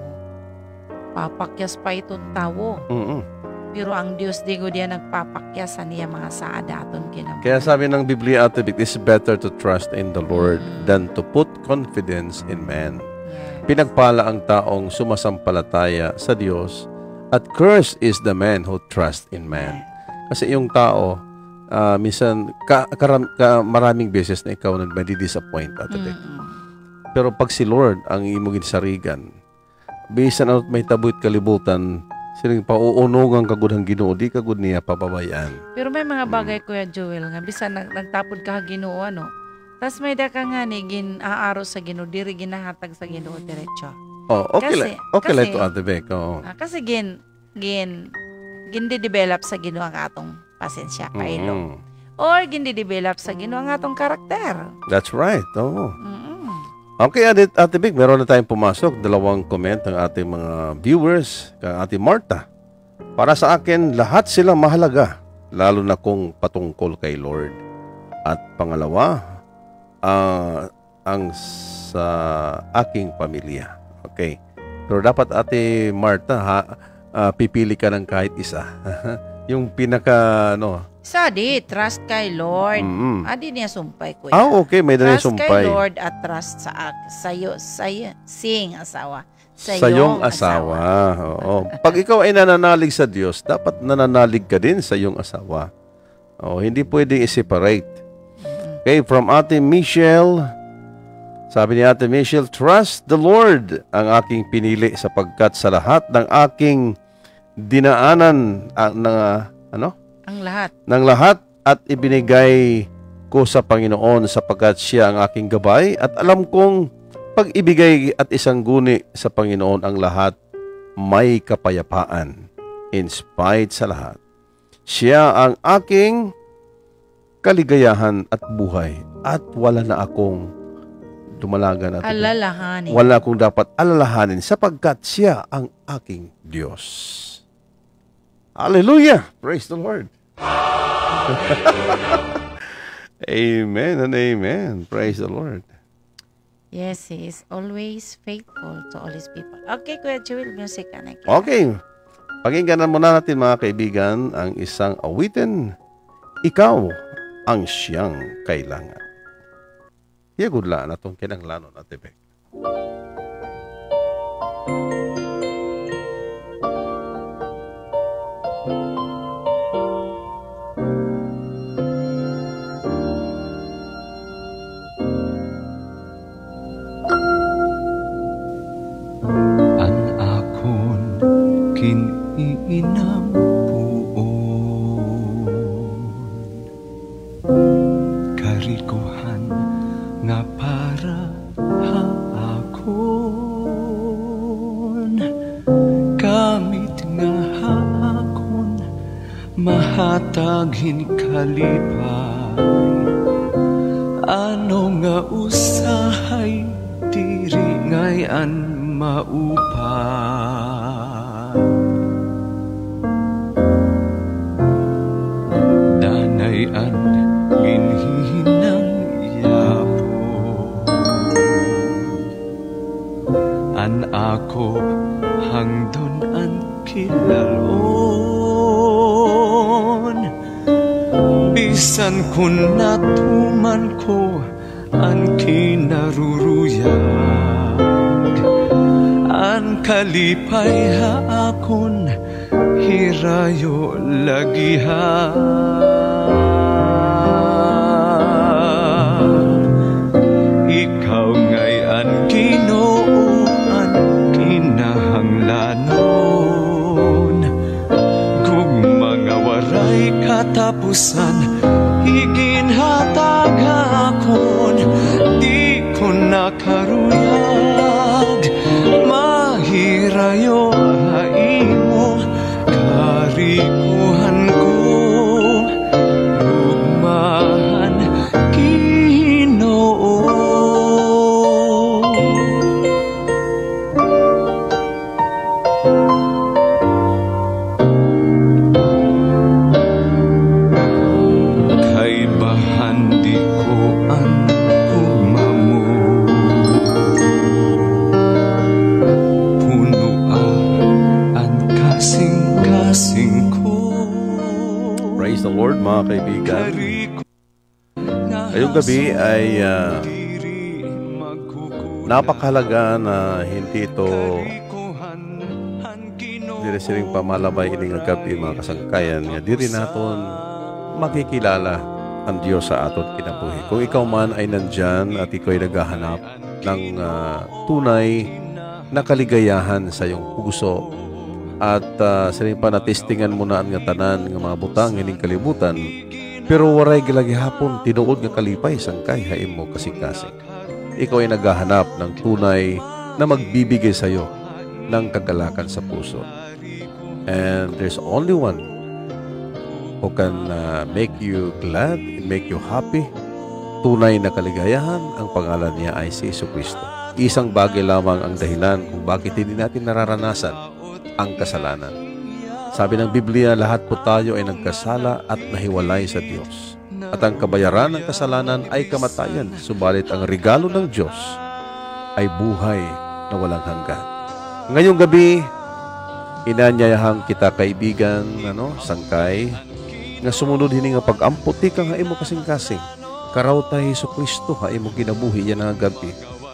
papakyas pa itong tao. Mm-mm. Pero ang Diyos, di ko diya nagpapakyas sa niya mga saada aton kinabuhi. Kaya sabi ng Biblia, Ate Vic, it's better to trust in the Lord than to put confidence in man. Yes. Pinagpala ang taong sumasampalataya sa Diyos at cursed is the man who trusts in man. Kasi yung tao, ah, minsan, ka, karam, ka, maraming beses na ikaw na madi-disappoint, Ate Vic. Mm-mm. Pero pag si Lord ang imong ginsarigan, bisan ano't may tabu't kalibutan, siling pauunungan kagud ang Ginoo, di kagud niya pababayaan. Pero may mga bagay, Kuya Joel, nga bisan nag, nagtapod ka Ginoo, ano, tas may da ka nga ni gin aaro sa Ginoo, diri ginahatag sa Ginoo diretso. Oh, okay Kasi- lang. Okay lang kasi- ito, Ate Beck. Oo. Ah, kasi gin gin gindi-develop sa Ginoo ang atong pasensya, kailo. Mhm. Or gindi-develop sa Ginoo ang atong karakter. That's right. Oo. Mm-mm. Okay, Ate, Ate Big, meron na tayong pumasok. Dalawang comment ng ating mga viewers, kay Ate Marta. Para sa akin, lahat sila mahalaga, lalo na kung patungkol kay Lord. At pangalawa, ah, ang sa aking pamilya. Okay. Pero dapat, Ate Marta, ha, ah, pipili ka ng kahit isa. Yung pinaka, ano, Sa di, trust kay Lord. mm Adi niya sumpay, Kuya. Ah, okay, may dala Trust sumpay. kay Lord at trust sa ak sayo, sayo, sing asawa. Sa, Sa iyong iyong asawa. Oo. Pag ikaw ay nananalig sa Diyos, dapat nananalig ka din sa iyong asawa. Oo, hindi pwedeng i-separate. Okay, from Ate Michelle, sabi ni Ate Michelle, trust the Lord ang aking pinili sapagkat sa lahat ng aking dinaanan ah, ng ah, ano? Ang lahat. ng lahat at ibinigay ko sa Panginoon sapagkat siya ang aking gabay at alam kong pag ibigay at isang guni sa Panginoon ang lahat may kapayapaan in spite sa lahat. Siya ang aking kaligayahan at buhay at wala na akong dumalaga na Alalahanin. wala akong dapat alalahanin sapagkat siya ang aking Diyos. Hallelujah! Praise the Lord! Amen and amen. Praise the Lord. Yes, He is always faithful to all His people. Okay, Kuya Jewel, music ka na. Okay. Pakinggan na muna natin mga kaibigan ang isang awitin. Ikaw ang siyang kailangan. Yagudla na itong kinanglanon at tibek. Mahataghin kalipay, ano nga usahay, diri ngayan maupan. Danayan ginhihinang yapon, an ako hangdon an kilalon. Bisan kun natuman ko an kinaruruyag, an kalipay ha akon hirayo lagihan. Ikaw ngay an Ginoo an kinahanglanon, kung mga waray katapusan iginhatag akon, di ko nakaruyag, mahirayo haimo karikuhan ko, gugmahan Ginoo. Lord, mga kaibigan, ngayong gabi ay uh, napakahalaga na hindi ito diri siring pamalabay ini nga gabi, mga kasangkayan, nga diri naton makikilala ang Diyos sa aton kinabuhi. Kung ikaw man ay nandyan at ikaw ay naghahanap ng uh, tunay na kaligayahan sa iyong puso, at uh, siring pa natistingan mo na ang nga tanan nga mga butang ining kalibutan, pero waray gilagi hapon tinuod nga kalipay sangkay haim mo kasing-kasing. Ikaw ay naghahanap ng tunay na magbibigay sa iyo ng kagalakan sa puso, and there's only one who can uh, make you glad and make you happy. Tunay na kaligayahan, ang pangalan niya ay si Jesucristo. Isang bagay lamang ang dahilan kung bakit hindi natin nararanasan ang kasalanan. Sabi ng Biblia, lahat po tayo ay nagkasala at nahiwalay sa Diyos. At ang kabayaran ng kasalanan ay kamatayan. Subalit ang regalo ng Diyos ay buhay na walang hanggan. Ngayong gabi, inanyayahang kita kaibigan, ano, sangkay, nga sumunod hini nga pag-amputi kang haimo kasing-kasing. Karaw tayo Jesucristo, haimo kinabuhi yan nga gabi.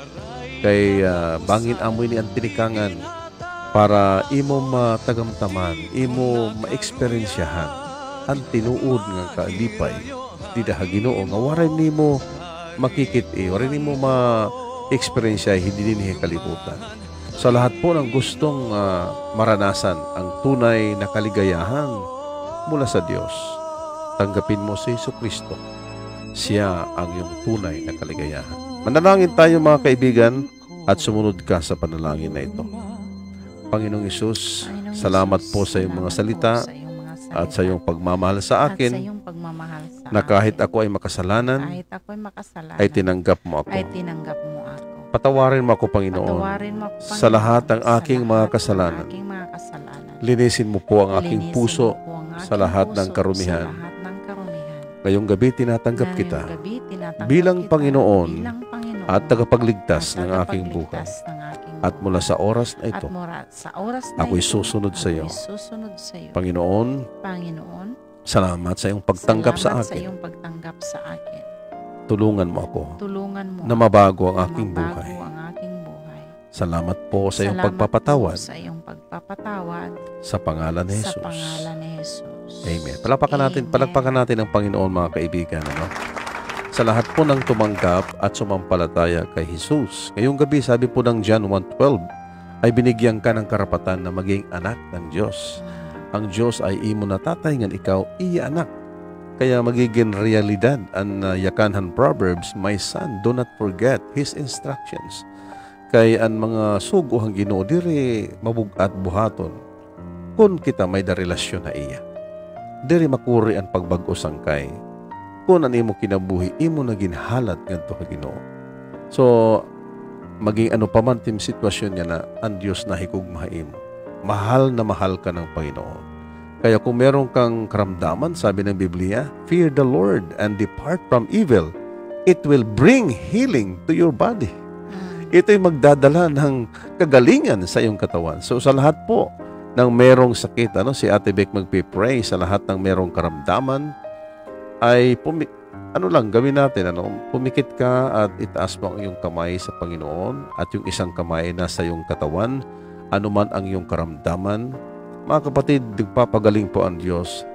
Kay uh, bangin amoy ni ang tinikangan, para imo matagamtaman, imo maeksperiensyahan ang tinuod nga kalipay di daha Ginoo nga waray nimo makikit-i, waray nimo ma-eksperyensya hindi dinhi kalibutan. Sa lahat po ng gustong uh, maranasan ang tunay na kaligayahan mula sa Diyos, tanggapin mo si Jesucristo. Siya ang iyong tunay na kaligayahan. Manalangin tayo, mga kaibigan, at sumunod ka sa panalangin na ito. Panginoong Hesus, salamat po sa iyong mga salita at sa iyong pagmamahal sa akin, na kahit ako ay makasalanan, ay tinanggap mo ako. Patawarin mo ako, Panginoon, sa lahat ng aking mga kasalanan. Linisin mo po ang aking puso sa lahat ng karumihan. Ngayong gabi tinatanggap kita bilang Panginoon at tagapagligtas ng aking buhay. At mula sa oras na ito, ako'y susunod sa iyo. Panginoon, salamat sa iyong pagtanggap sa akin. Tulungan mo ako na mabago ang aking buhay. Salamat po sa iyong Salamat pagpapatawad. po sa iyong pagpapatawad. Sa pangalan ni Jesus. Sa pangalan ni Jesus. Amen. Palakpakan natin, Amen. palakpakan natin ang Panginoon, mga kaibigan. Ano? Sa lahat po ng tumanggap at sumampalataya kay Jesus. Ngayong gabi, sabi po ng John one twelve, ay binigyan ka ng karapatan na maging anak ng Diyos. Ang Diyos ay imo na tatay, ngan ikaw iya anak. Kaya magiging realidad ang uh, yakanhan Proverbs, my son, do not forget his instructions. Kaya ang mga sugo ang Ginoo diri mabugat buhaton kung kita may da relasyon na iya. Diri makuri ang pagbag-o sangkay. Kung ano imo kinabuhi, imo na ginhalat ngadto ka Ginoo. So, maging ano pa man tim sitwasyon niya na ang Diyos na hikugma imo. Mahal na mahal ka ng Panginoon. Kaya kung meron kang karamdaman, sabi ng Biblia, fear the Lord and depart from evil. It will bring healing to your body. Ito'y magdadala ng kagalingan sa iyong katawan. So, sa lahat po ng merong sakit, ano, si Ate Beck magpipray sa lahat ng merong karamdaman, ay pumi- ano lang gawin natin, ano, pumikit ka at itaas mo ang iyong kamay sa Panginoon at yung isang kamay nasa iyong katawan, anuman ang iyong karamdaman. Mga kapatid, nagpapagaling po ang Diyos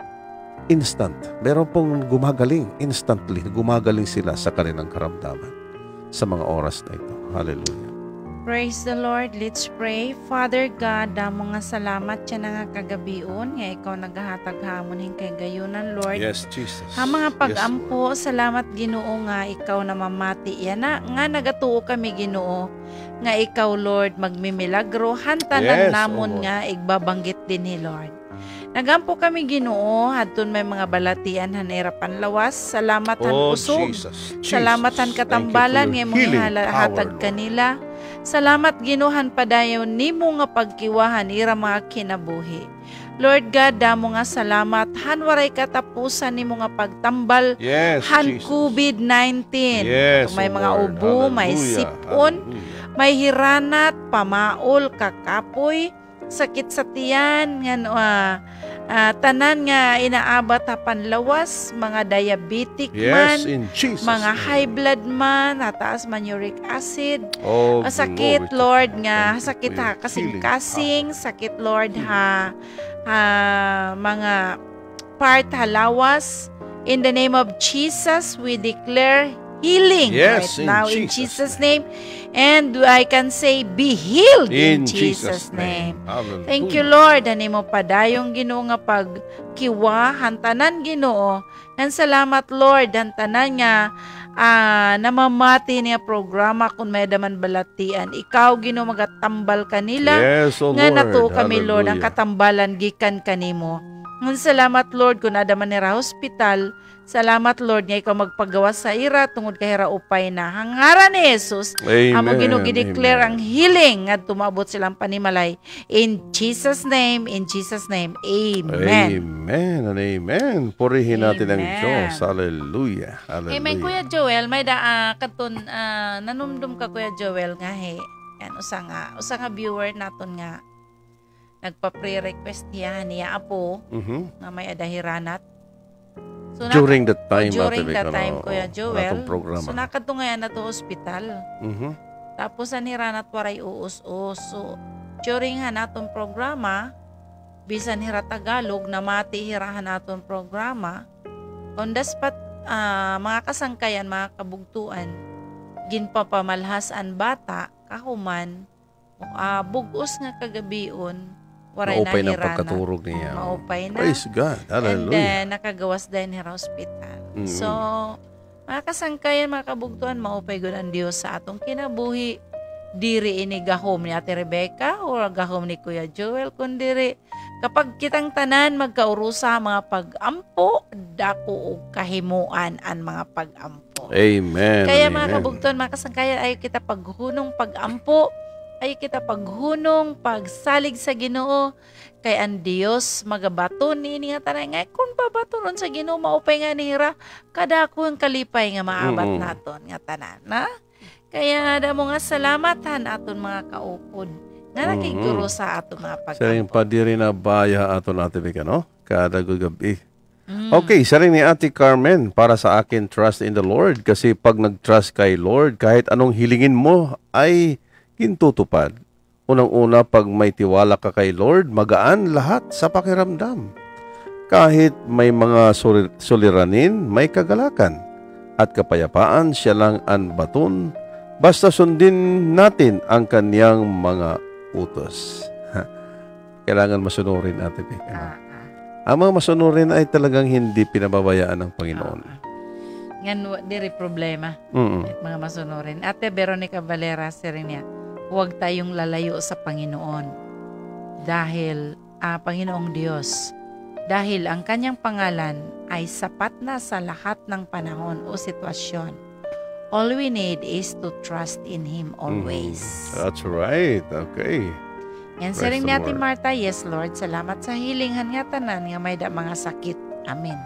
instant. Meron pong gumagaling instantly, gumagaling sila sa kanilang karamdaman sa mga oras na ito. Hallelujah. Praise the Lord. Let's pray. Father God, damo nga salamat siya na nga kagabion, nga ikaw naghahatag hamon hin kay gayunan, Lord. Yes, Jesus. Ha mga pag-ampo, salamat Ginoo nga ikaw na mamati yan na, nga nagatuo kami Ginoo, nga ikaw Lord magmimilagro, hantanan Yes, namon oh, nga igbabanggit din ni Lord. Nagampo kami Ginoo, hadton may mga balatian hanirapan lawas, salamat han Oh, usog. Jesus. Salamat han Jesus. katambalan nga Thank you for imong your healing ihatag power, kanila. Salamat Ginuhan padayon nimo nga pagkiwahan ira mga kinabuhi. Lord God, damo nga salamat han waray katapusan nimo nga pagtambal Yes, han Jesus. COVID nineteen. Yes, May oh mga Lord. ubo, may Hallelujah. sipon, Hallelujah. may hiranat, pamaol, kakapoy, sakit sa tiyan, nga uh, uh, tanan nga inaabat hapan lawas, mga diabetic man, Yes, in Jesus' mga name. high blood man, nataas man uric acid, Oh, ah, sakit glory to Lord God. nga, Thank you sakit for ha, your kasing-kasing, healing sakit Lord ha, ha, mga part halawas. In the name of Jesus, we declare healing Yes, right in now in Jesus' Jesus' name. And I can say, be healed in, In Jesus' Jesus' name. Hallelujah. Thank you, Lord. Ani mo padayong Ginoo nga pagkiwa, hantanan Ginoo. Nan salamat, Lord, hantanan nga ah, namamati niya programa kung may daman balatian. Ikaw, Ginoo, magatambal kanila. Yes, oh Nga Lord. nato kami, Lord, ang Hallelujah. katambalan gikan kanimo. Ngan salamat, Lord, kung nadaman nira hospital. Salamat, Lord, nga ikaw magpagawa sa ira tungod kay hira upay na. Hangara ni Jesus, Amen. amo ginugideclare ang Amen. healing at tumabot silang panimalay. In Jesus' name, in Jesus' name, Amen. Amen and amen. Purihin natin ang Amen. Diyos. Hallelujah. Hallelujah. Amen, Kuya Joel, may da uh, katon uh, nanumdum ka Kuya Joel nga he. Yan usa nga, usa nga viewer naton nga nagpa-pre-request niya niya apo Mhm. nga may adahiranat. So, During that time, oh, during Ate that Vic, time, ano, Kuya oh, Joel. atong programa. So nakadungayan na to hospital. Mhm. Tapos aniranat waray uus-us. So during hanatong programa, bisan hira Tagalog na mati hirahan naton programa, on the spot ah, mga kasangkayan, mga kabugtuan, ginpapamalhas ang bata, kahuman, uh, bugos nga kagabion, waray Maupay na ng hiranat. pagkaturog niya. Maupay na. Praise God. And Hallelujah. then, nakagawas din sa hospital. Mm. So, mga kasangkayan, mga kabugtuan, maupay gud ang Dios sa atong kinabuhi. Diri ini gahom ni Ate Rebecca o gahom ni Kuya Joel, kundiri kapag kitang tanan magkaurusa mga pag-ampo, dako og kahimuan ang mga pag-ampo. Amen. Kaya and mga amen. kabugtuan, mga kasangkayan, ay kita paghunong pag-ampo, ay kita paghunong pagsalig sa Ginoo, kay ang Dios magabaton ni nga tanan nga kung babatonon sa Ginoo maupay nga nira kadako ang kalipay nga maabat Mm-mm. naton nga tanan na. Kaya damo nga salamatan aton mga kaupod nga nakiguro sa aton mga Sa rin pag-ampo. pa diri na baya ato natin Vic, no? Kada gabi. Mm. Okay, sa rin ni Ate Carmen, para sa akin, trust in the Lord. Kasi pag nag-trust kay Lord, kahit anong hilingin mo, ay gintutupad. Unang-una, pag may tiwala ka kay Lord, magaan lahat sa pakiramdam. Kahit may mga sul- suliranin, may kagalakan at kapayapaan, siya lang ang baton. Basta sundin natin ang kanyang mga utos. Kailangan masunurin natin. Eh. Ah, ah. Ang mga masunurin ay talagang hindi pinababayaan ng Panginoon. Ah. Yan, wa- diri problema. Mm-mm. At mga masunurin. Ate Veronica Valera, sirin niya, huwag tayong lalayo sa Panginoon. Dahil, ah, Panginoong Diyos, dahil ang kanyang pangalan ay sapat na sa lahat ng panahon o sitwasyon. All we need is to trust in Him always. That's right. Okay. Yan Praise siring the ni Ate Lord. Marta, yes Lord, salamat sa hilingan nga tanan nga may da mga sakit. Amen.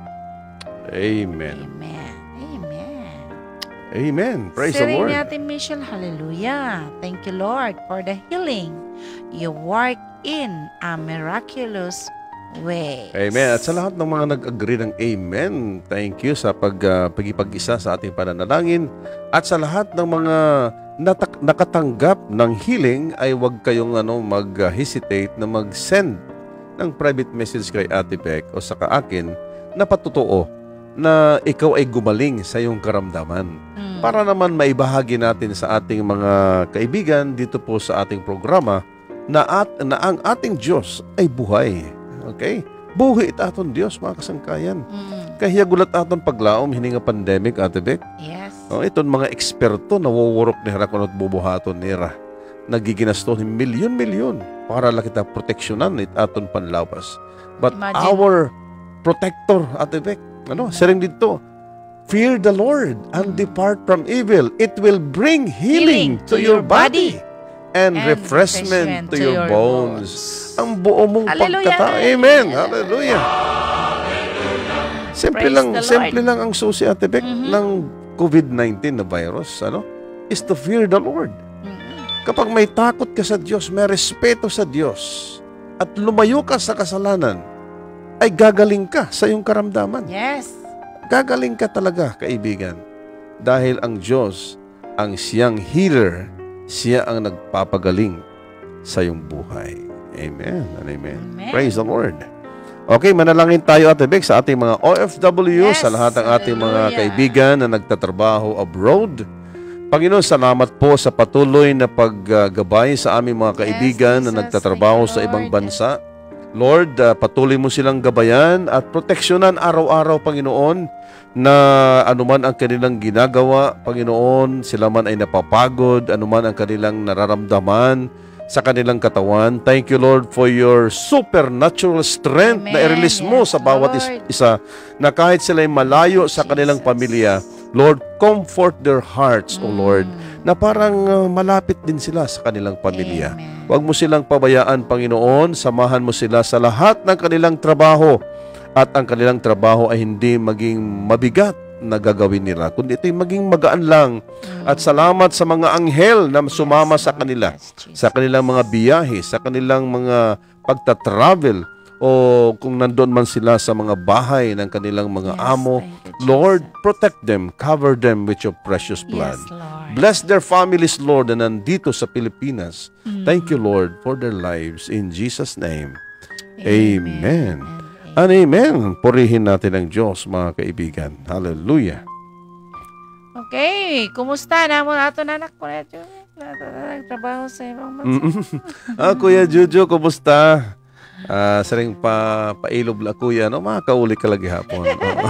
Amen. Amen. Amen. Amen. Praise the Siring Lord. ni Ate Michelle, hallelujah. Thank you Lord for the healing. You work in a miraculous way. Amen. At sa lahat ng mga nag-agree ng amen, thank you sa pag, uh, pagipag-isa sa ating pananalangin. At sa lahat ng mga natak- nakatanggap ng healing, ay huwag kayong ano, mag-hesitate na mag-send ng private message kay Ate Beck o sa akin na patotoo na ikaw ay gumaling sa iyong karamdaman. Mm. Para naman maibahagi natin sa ating mga kaibigan dito po sa ating programa na, at, na ang ating Diyos ay buhay. Okay? Buhi it aton Diyos, mga kasangkayan. Mm. Kaya gulat aton paglaom, hininga pandemic, Ate Beck. Yes. O, iton mga eksperto na wawurok ni Harakunot bubuhaton nira. Nagiginasto ni milyon-milyon para lang kita proteksyonan it aton panlawas. But Imagine. our protector, Ate Beck, ano, sering dito, fear the Lord and depart from evil. It will bring healing, Healing to, your body, and, and refreshment, to your bones. Ang buo mong Hallelujah. pagkatao. Amen. Hallelujah. Simple Praise lang, the Lord. simple lang ang susi, Ate Beck, ng COVID nineteen na virus, ano? Is to fear the Lord. Mm. Kapag may takot ka sa Diyos, may respeto sa Diyos, at lumayo ka sa kasalanan, ay gagaling ka sa iyong karamdaman. Yes. Gagaling ka talaga, kaibigan. Dahil ang Diyos, ang siyang healer, siya ang nagpapagaling sa iyong buhay. Amen and amen. Amen. Praise the Lord. Okay, manalangin tayo, Ate Beck, sa ating mga O F W, Yes, sa lahat ng ating mga hallelujah. kaibigan na nagtatrabaho abroad. Panginoon, salamat po sa patuloy na paggabay sa aming mga kaibigan Yes, na Jesus, nagtatrabaho thank you, sa ibang Lord. bansa. Lord, uh, patuloy mo silang gabayan at proteksyonan araw-araw, Panginoon, na anuman ang kanilang ginagawa, Panginoon, sila man ay napapagod, anuman ang kanilang nararamdaman sa kanilang katawan. Thank you, Lord, for your supernatural strength na Amen. i-release mo Yes, sa bawat is- Lord. isa, na kahit sila ay malayo sa kanilang Jesus. pamilya, Lord, comfort their hearts, O Lord, na parang uh, malapit din sila sa kanilang pamilya. Amen. Huwag mo silang pabayaan, Panginoon. Samahan mo sila sa lahat ng kanilang trabaho at ang kanilang trabaho ay hindi maging mabigat na gagawin nila, kundi ito'y maging magaan lang. At salamat sa mga anghel na sumama sa kanila, Yes, Jesus. sa kanilang mga biyahe, sa kanilang mga pagta-travel, o kung nandun man sila sa mga bahay ng kanilang mga Yes, amo. thank you, Jesus. Lord, protect them, cover them with your precious blood. Yes, Lord. Bless their families, Lord, na nandito sa Pilipinas. Mm. Thank you, Lord, for their lives. In Jesus' name, Amen. and And Amen. Purihin natin ang Diyos, mga kaibigan. Hallelujah. Okay, kumusta na mo ato na anak ko na ito? Nagtrabaho sa ibang bansa. Ah, Kuya Jojo, kumusta? Ah, saring pa pailob la kuya, no? Makakauli ka lagi hapon. Oo.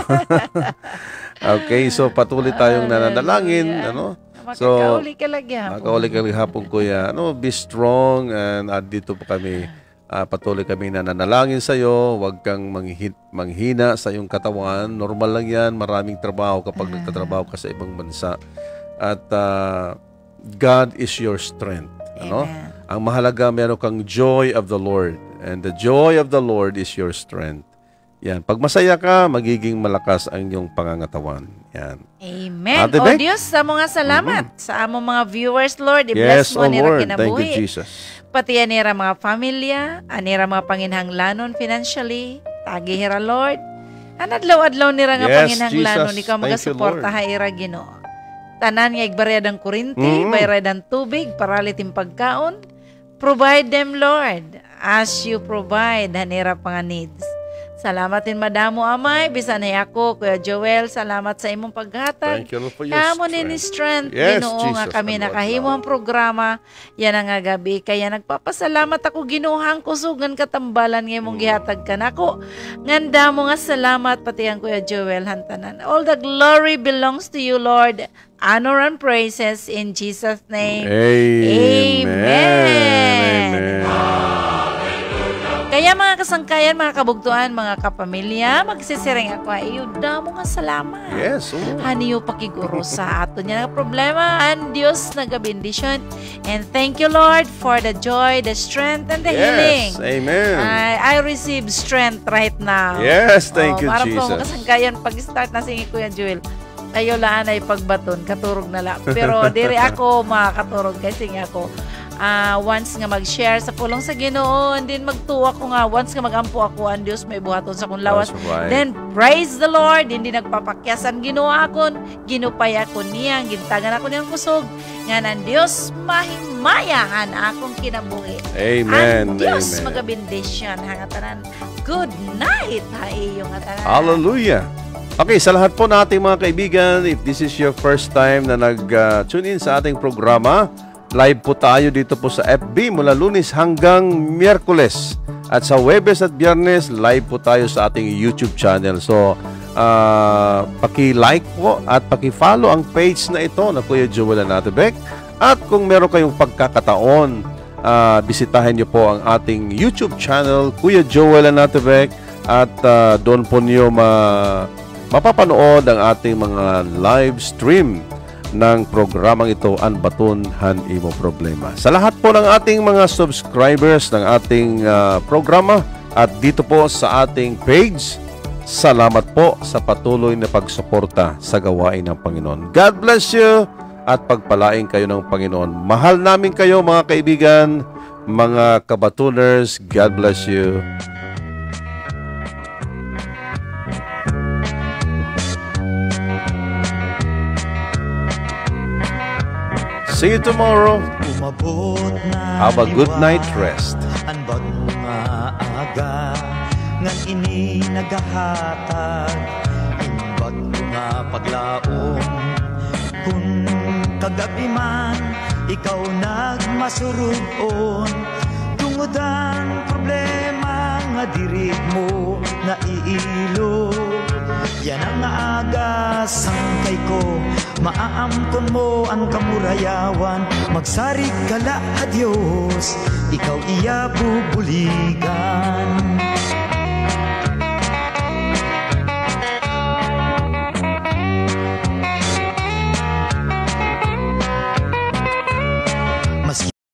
Okay, so patuloy tayong nananalangin, ano? So, Makakauli ka lagi ha. makakauli ka lagi hapon, kuya. Ano, be strong, and uh, dito po kami, ah, patuloy kami nananalangin sa iyo. Huwag kang manghi- manghina sa iyong katawan. Normal lang yan. Maraming trabaho kapag nagtatrabaho ka sa ibang bansa. At ah, God is your strength. Ano? Amen. Ang mahalaga, meron kang joy of the Lord. And the joy of the Lord is your strength. Yan. Pag masaya ka, magiging malakas ang iyong pangangatawan. Yan. Amen. Ate O Beck? Diyos, sa mga salamat sa among mga viewers, Lord. I-bless Yes, mo oh nila Lord. Thank you, kinabuhi. Jesus. Pati anira mga pamilya, anira mga panginhanglanon financially, tagi hira Lord. Anadlaw-adlaw nira nga Yes, panginhanglanon, Jesus. ikaw Thank you, magasuporta Lord. ha ira Ginoo. tanan nga igbayad ang kurinti, Mm. bayad ang tubig, paraliting pagkaon. Provide them, Lord, as you provide hanira mga needs. Salamat din madamo amay, bisan ay ako, Kuya Joel, salamat sa imong paghatag. Thank you Lord, for your Kamo ni strength. strength, Yes, Ginoo nga Jesus, kami and Lord nakahimo God. ang programa, yan ang nga gabi. Kaya nagpapasalamat ako Ginuhang kusugan katambalan nga imong gihatag ka nako. Nganda mo nga salamat pati ang Kuya Joel hantanan. All the glory belongs to you, Lord. Honor and praises in Jesus' name. Amen. Amen. Amen. Kaya mga kasangkayan, mga kabugtuan, mga kapamilya, magsisiring ako ay yuda mo nga salamat. Yes. Oh. Haniyo pakiguro sa ato niya nga problema. Ang Diyos nagabindisyon. And thank you, Lord, for the joy, the strength, and the healing. Yes. Amen. I, I receive strength right now. Yes, thank you, para Jesus. po mga kasangkayan, pag-start na singi Kuya Joel, kayo laan ay pagbaton, katurog na lang. Pero diri ako makakaturog kasi nga ako. Uh, once nga mag-share sa pulong sa Ginoo, and then magtuwa ko nga, once nga magampo ako ang Diyos may buhaton sa kong lawas. That's right. Then praise the Lord, hindi nagpapakyasan Ginoo akon, ginupay ako niya, gintagan ako niyang kusog, nga ng Diyos mahimayahan akong kinabuhi. Amen. Ang Diyos Amen. magabindisyon, hangatanan. Good night, ha iyong hatanan. Hallelujah. Okay, sa lahat po nating mga kaibigan, if this is your first time na nag-tune in sa ating programa, live po tayo dito po sa F B mula Lunes hanggang Miyerkules. At sa Huwebes at Biyernes, live po tayo sa ating YouTube channel. So, uh, paki-like po at paki-follow ang page na ito na Kuya Joel Anatebek. At kung meron kayong pagkakataon, uh, bisitahin niyo po ang ating YouTube channel, Kuya Joel Anatebek. At uh, doon po niyo ma mapapanood ang ating mga live stream ng programang ito, Ang Baton Han Imo Problema. Sa lahat po ng ating mga subscribers ng ating uh, programa at dito po sa ating page, salamat po sa patuloy na pagsuporta sa gawain ng Panginoon. God bless you at pagpalain kayo ng Panginoon. Mahal namin kayo mga kaibigan, mga kabatuners. God bless you. See you tomorrow. Umabot na Have a good liwa, night rest. Anbag mga aga ngan ini nagahatag imbag mga paglaom kun kagabi man ikaw nagmasurugon tungod ang problema nga diri mo naiilo. Yan ang aga sangkay ko, maaamkon mo ang kamurayawan. Magsarig kala, Diyos, ikaw iya bubuligan.